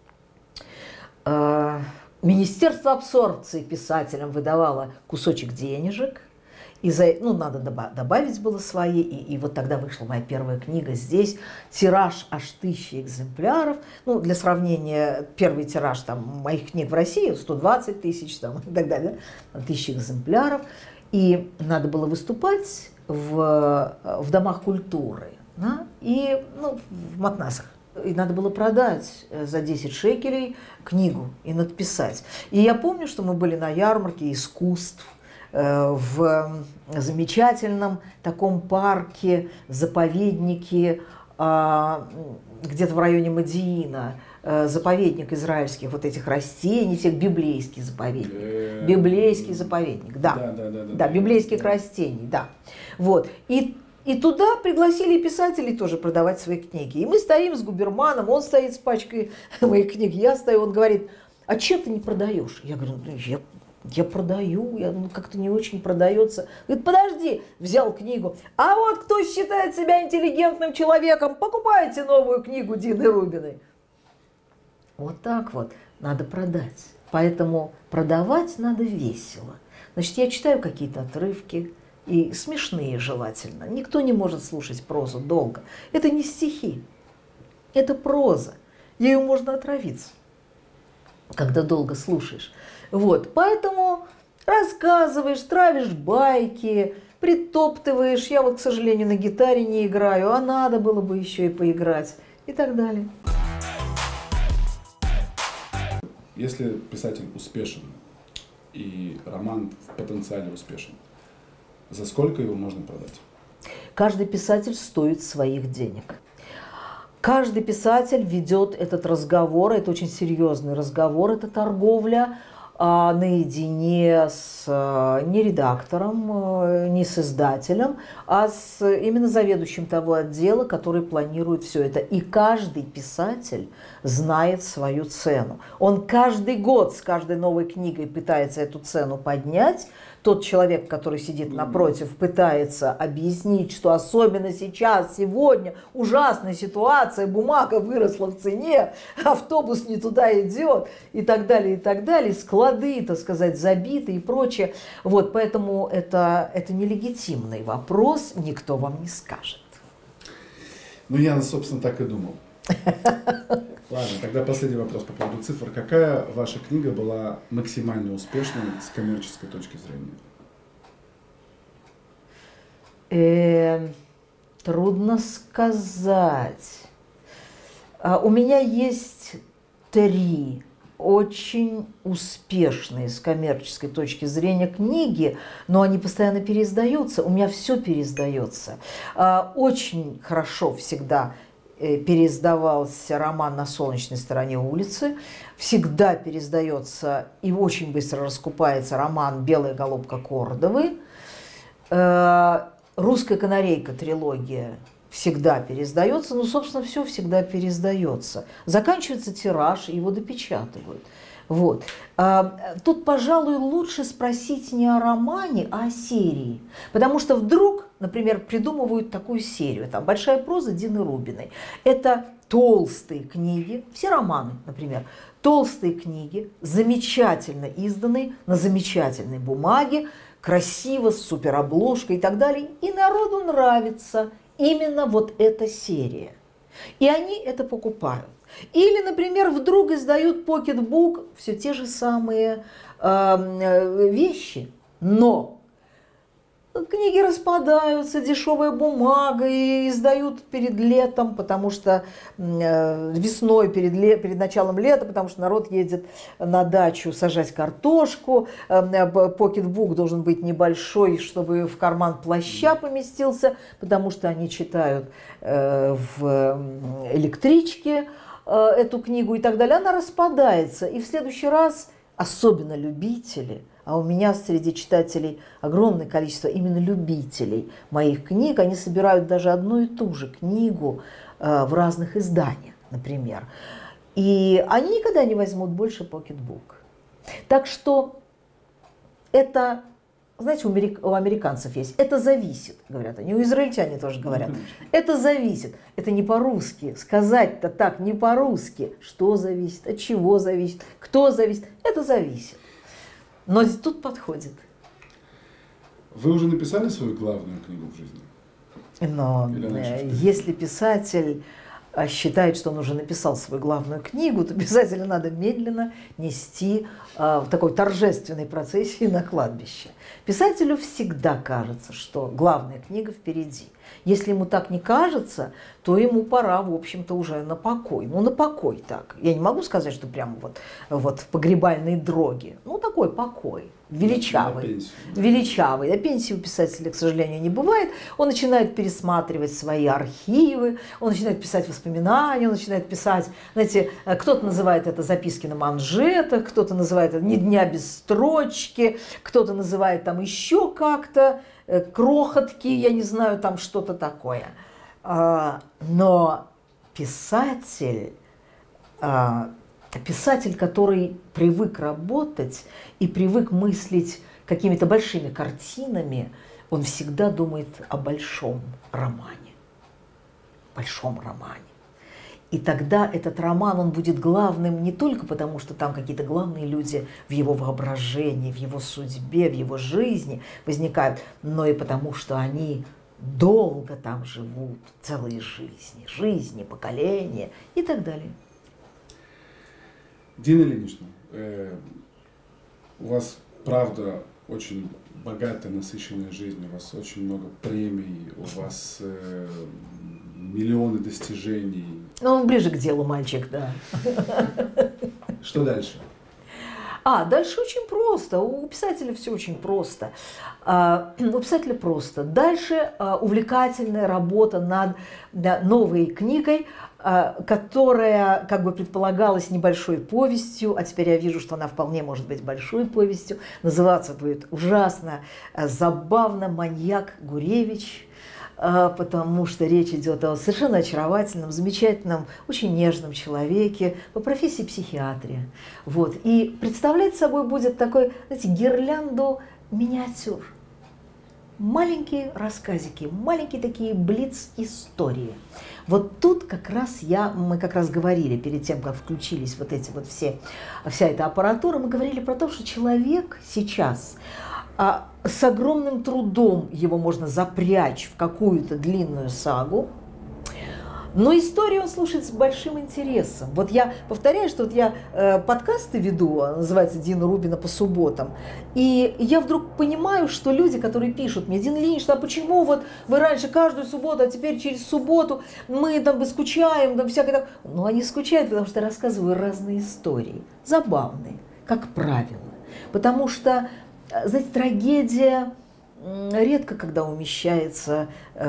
Министерство абсорбции писателям выдавало кусочек денежек, и за, ну, надо добавить было свои, и, и вот тогда вышла моя первая книга здесь, тираж аж тысячи экземпляров, ну, для сравнения, первый тираж там, моих книг в России сто двадцать тысяч там, и так далее, тысячи экземпляров, и надо было выступать в, в домах культуры, да, и ну, в Матнасах. И надо было продать за десять шекелей книгу и надписать. И я помню, что мы были на ярмарке искусств в замечательном таком парке, заповеднике, где-то в районе Мадиина, заповедник израильских вот этих растений, всех библейский заповедник. Библейский заповедник, да. Да, да, да, да, да библейских да. растений, да. Вот. И, и туда пригласили писателей тоже продавать свои книги. И мы стоим с губерманом, он стоит с пачкой моих книг, я стою, он говорит: а че ты не продаешь? Я говорю: ну, я, я продаю, я, ну, как-то не очень продается. Говорит: подожди, взял книгу. А вот кто считает себя интеллигентным человеком, покупайте новую книгу Дины Рубиной. Вот так вот надо продать. Поэтому продавать надо весело. Значит, я читаю какие-то отрывки, и смешные желательно. Никто не может слушать прозу долго. Это не стихи, это проза. Ею можно отравиться, когда долго слушаешь. Вот, поэтому рассказываешь, травишь байки, притоптываешь. Я вот, к сожалению, на гитаре не играю, а надо было бы еще и поиграть и так далее. Если писатель успешен и роман в потенциале успешен, за сколько его можно продать? Каждый писатель стоит своих денег. Каждый писатель ведет этот разговор, это очень серьезный разговор, это торговля а, наедине с а, не редактором, а, не с издателем, а с именно заведующим того отдела, который планирует все это. И каждый писатель знает свою цену. Он каждый год с каждой новой книгой пытается эту цену поднять. Тот человек, который сидит напротив, пытается объяснить, что особенно сейчас, сегодня, ужасная ситуация, бумага выросла в цене, автобус не туда идет и так далее, и так далее. Склады, так сказать, забиты и прочее. Вот, поэтому это, это нелегитимный вопрос, никто вам не скажет. Ну, я, собственно, так и думал. Ладно, тогда последний вопрос по поводу цифр. Какая ваша книга была максимально успешной с коммерческой точки зрения? Э, трудно сказать. А, у меня есть три очень успешные с коммерческой точки зрения книги, но они постоянно переиздаются. У меня все переиздается. А, очень хорошо всегда переиздавался роман «На солнечной стороне улицы». Всегда переиздается и очень быстро раскупается роман «Белая голубка Кордовы». «Русская канарейка» трилогия всегда переиздается. Ну, собственно, все всегда переиздается. Заканчивается тираж, его допечатывают. Вот. Тут, пожалуй, лучше спросить не о романе, а о серии. Потому что вдруг, например, придумывают такую серию. Там «Большая проза» Дины Рубиной. Это толстые книги, все романы, например, толстые книги, замечательно изданные, на замечательной бумаге, красиво, с суперобложкой и так далее. И народу нравится именно вот эта серия. И они это покупают. Или, например, вдруг издают покетбук, все те же самые э, вещи, но книги распадаются, дешевая бумага, и издают перед летом, потому что э, весной, перед, ле, перед началом лета, потому что народ едет на дачу сажать картошку, э, покетбук должен быть небольшой, чтобы в карман плаща поместился, потому что они читают э, в электричке эту книгу и так далее, она распадается. И в следующий раз, особенно любители, а у меня среди читателей огромное количество именно любителей моих книг, они собирают даже одну и ту же книгу в разных изданиях, например. И они никогда не возьмут больше покетбук. Так что это, знаете, у американцев есть, это зависит, говорят они, у израильтяне тоже говорят, это зависит, это не по-русски, сказать-то так не по-русски, что зависит, от чего зависит, кто зависит, это зависит. Но тут подходит. Вы уже написали свою главную книгу в жизни? Но если писатель считает, что он уже написал свою главную книгу, то писателю надо медленно нести а, в такой торжественной процессии на кладбище. Писателю всегда кажется, что главная книга впереди. Если ему так не кажется, то ему пора, в общем-то, уже на покой. Ну, на покой так. Я не могу сказать, что прямо вот, вот в погребальной дроге. Ну, такой покой. Величавый. Величавый. До пенсии у писателя, к сожалению, не бывает. Он начинает пересматривать свои архивы, он начинает писать воспоминания, он начинает писать, знаете, кто-то называет это записки на манжетах, кто-то называет это «Ни дня без строчки», кто-то называет там еще как-то, крохотки, я не знаю, там что-то такое. Но писатель... Писатель, который привык работать и привык мыслить какими-то большими картинами, он всегда думает о большом романе. Большом романе. И тогда этот роман, он будет главным не только потому, что там какие-то главные люди в его воображении, в его судьбе, в его жизни возникают, но и потому, что они долго там живут, целые жизни, жизни, поколения и так далее. Дина Ильинична, э, у вас, правда, очень богатая, насыщенная жизнь, у вас очень много премий, у вас э, миллионы достижений. Ну, он ближе к делу, мальчик, да. Что дальше? А, дальше очень просто. У писателя все очень просто. А, у писателя просто. Дальше а, увлекательная работа над да, новой книгой, а, которая как бы предполагалась небольшой повестью, а теперь я вижу, что она вполне может быть большой повестью. Называться будет ужасно а, забавно «Маньяк Гуревич». Потому что речь идет о совершенно очаровательном, замечательном, очень нежном человеке по профессии психиатрия. Вот. И представлять собой будет такой, знаете, гирлянду миниатюр. Маленькие рассказики, маленькие такие блиц-истории. Вот тут как раз я, мы как раз говорили перед тем, как включились вот эти вот все, вся эта аппаратура, мы говорили про то, что человек сейчас... А с огромным трудом его можно запрячь в какую-то длинную сагу, но историю он слушает с большим интересом. Вот я повторяю, что вот я э, подкасты веду, называется «Дина Рубина по субботам», и я вдруг понимаю, что люди, которые пишут мне: «Дина Ильинична, а почему вот вы раньше каждую субботу, а теперь через субботу мы там скучаем, там всякое так...» Ну, они скучают, потому что я рассказываю разные истории, забавные, как правило, потому что... Знаете, трагедия редко когда умещается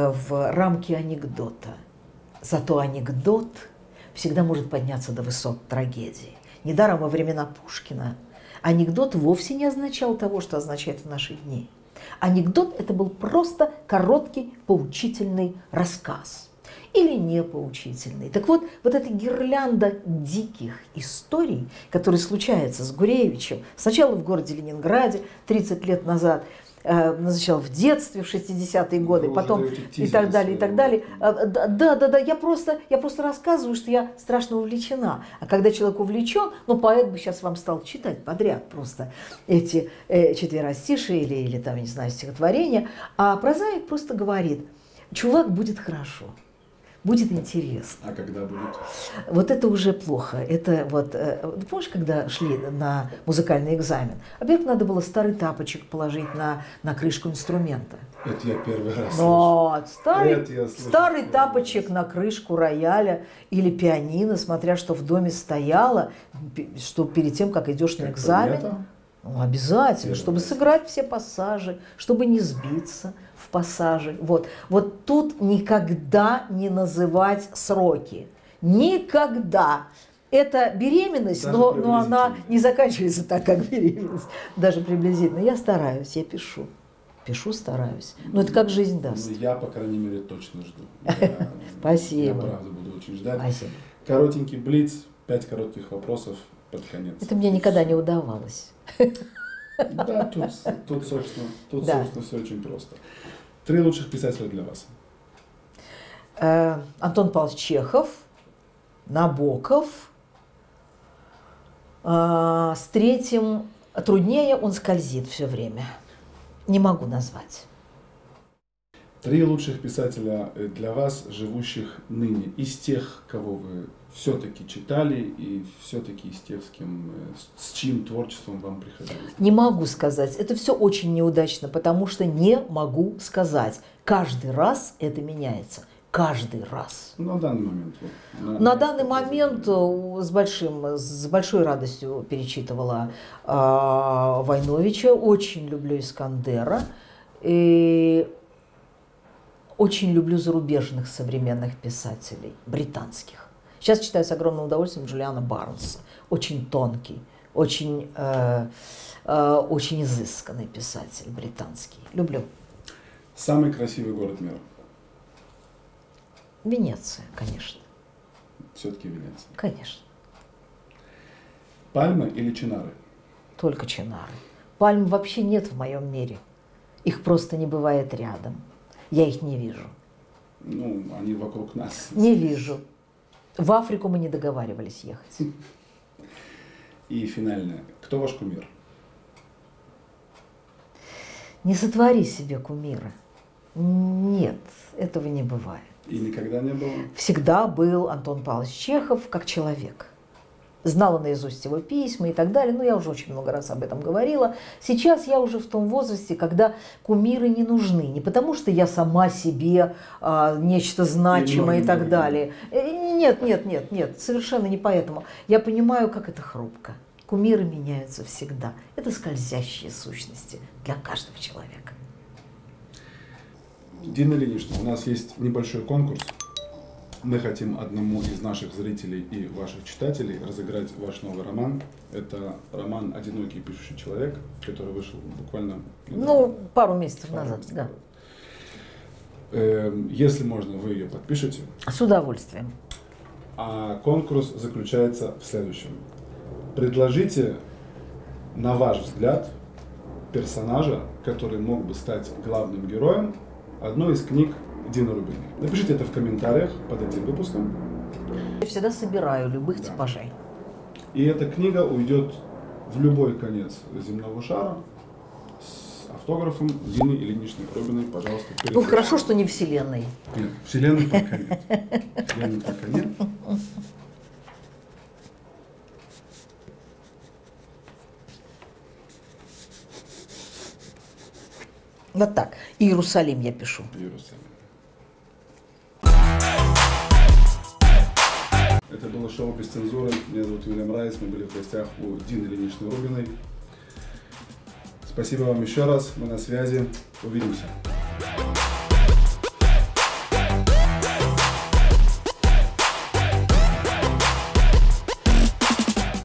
в рамки анекдота. Зато анекдот всегда может подняться до высот трагедии. Недаром во времена Пушкина анекдот вовсе не означал того, что означает в наши дни. Анекдот – это был просто короткий поучительный рассказ. Или не поучительный. Так вот, вот эта гирлянда диких историй, которые случаются с Гуревичем, сначала в городе Ленинграде тридцать лет назад, э, сначала в детстве, в шестидесятые годы, вы потом и так далее, и так далее. Да, да, да, я просто, я просто рассказываю, что я страшно увлечена. А когда человек увлечен, ну, поэт бы сейчас вам стал читать подряд просто эти э, четверостишие или, или там, не знаю, стихотворения, а прозаик просто говорит: чувак, будет хорошо. Будет интересно. А когда будет? Вот это уже плохо. Это вот, ты помнишь, когда шли на музыкальный экзамен? Во-первых, надо было старый тапочек положить на, на крышку инструмента. Это я первый раз Вот, старый, это старый тапочек на крышку рояля или пианино, смотря что в доме стояло, что перед тем, как идешь как на экзамен. Ну, обязательно, первый чтобы раз. Сыграть все пассажи, чтобы не сбиться в пассаже. Вот. Вот тут никогда не называть сроки. Никогда. Это беременность, но, но она не заканчивается так, как беременность. Даже приблизительно. Я стараюсь, я пишу. Пишу, стараюсь. Но это как жизнь даст. Ну, я, по крайней мере, точно жду. Я, Спасибо. Я, правда, буду очень ждать. Спасибо. Коротенький блиц, пять коротких вопросов под конец. Это мне никогда не удавалось. Да, тут, тут, собственно, тут да. собственно, все очень просто. Три лучших писателя для вас. Э, Антон Павлович Чехов, Набоков. Э, с третьим труднее, он скользит все время. Не могу назвать. Три лучших писателя для вас, живущих ныне, из тех, кого вы все-таки читали, и все-таки из тех, с кем, с чьим творчеством вам приходилось? Не могу сказать. Это все очень неудачно, потому что не могу сказать. Каждый раз это меняется. Каждый раз. На данный момент. Вот, на, на данный момент с, большим, с большой радостью перечитывала э, Войновича. Очень люблю Искандера. И очень люблю зарубежных современных писателей, британских. Сейчас читаю с огромным удовольствием Джулиана Барнса. Очень тонкий, очень, э, э, очень изысканный писатель британский. Люблю. Самый красивый город мира? Венеция, конечно. Все-таки Венеция? Конечно. Пальмы или чинары? Только чинары. Пальм вообще нет в моем мире. Их просто не бывает рядом. Я их не вижу. Ну, они вокруг нас. Не вижу. В Африку мы не договаривались ехать. И финальное. Кто ваш кумир? Не сотвори себе кумира. Нет, этого не бывает. И никогда не было? Всегда был Антон Павлович Чехов как человек. Знала наизусть его письма и так далее. Но я уже очень много раз об этом говорила. Сейчас я уже в том возрасте, когда кумиры не нужны. Не потому, что я сама себе а, нечто значимое и так далее. Нет, нет, нет, нет. Совершенно не поэтому. Я понимаю, как это хрупко. Кумиры меняются всегда. Это скользящие сущности для каждого человека. Дина Ильинична, у нас есть небольшой конкурс. Мы хотим одному из наших зрителей и ваших читателей разыграть ваш новый роман. Это роман «Одинокий пишущий человек», который вышел буквально... Ну, пару месяцев пару назад, месяцев. Да. Если можно, вы ее подпишете. С удовольствием. А конкурс заключается в следующем. Предложите, на ваш взгляд, персонажа, который мог бы стать главным героем одной из книг Дины Рубиной. Напишите это в комментариях под этим выпуском. Я всегда собираю любых да. типажей. И эта книга уйдет в любой конец земного шара с автографом Дины Ильиничны Рубиной. Пожалуйста, перед... Ну, хорошо, что не Вселенной. Нет, Вселенной пока нет. Вселенной пока нет. Вот так. Иерусалим я пишу. Иерусалим. Это было шоу «Без цензуры». Меня зовут Уильям Райс. Мы были в гостях у Дины Ильиничны Рубиной. Спасибо вам еще раз. Мы на связи. Увидимся.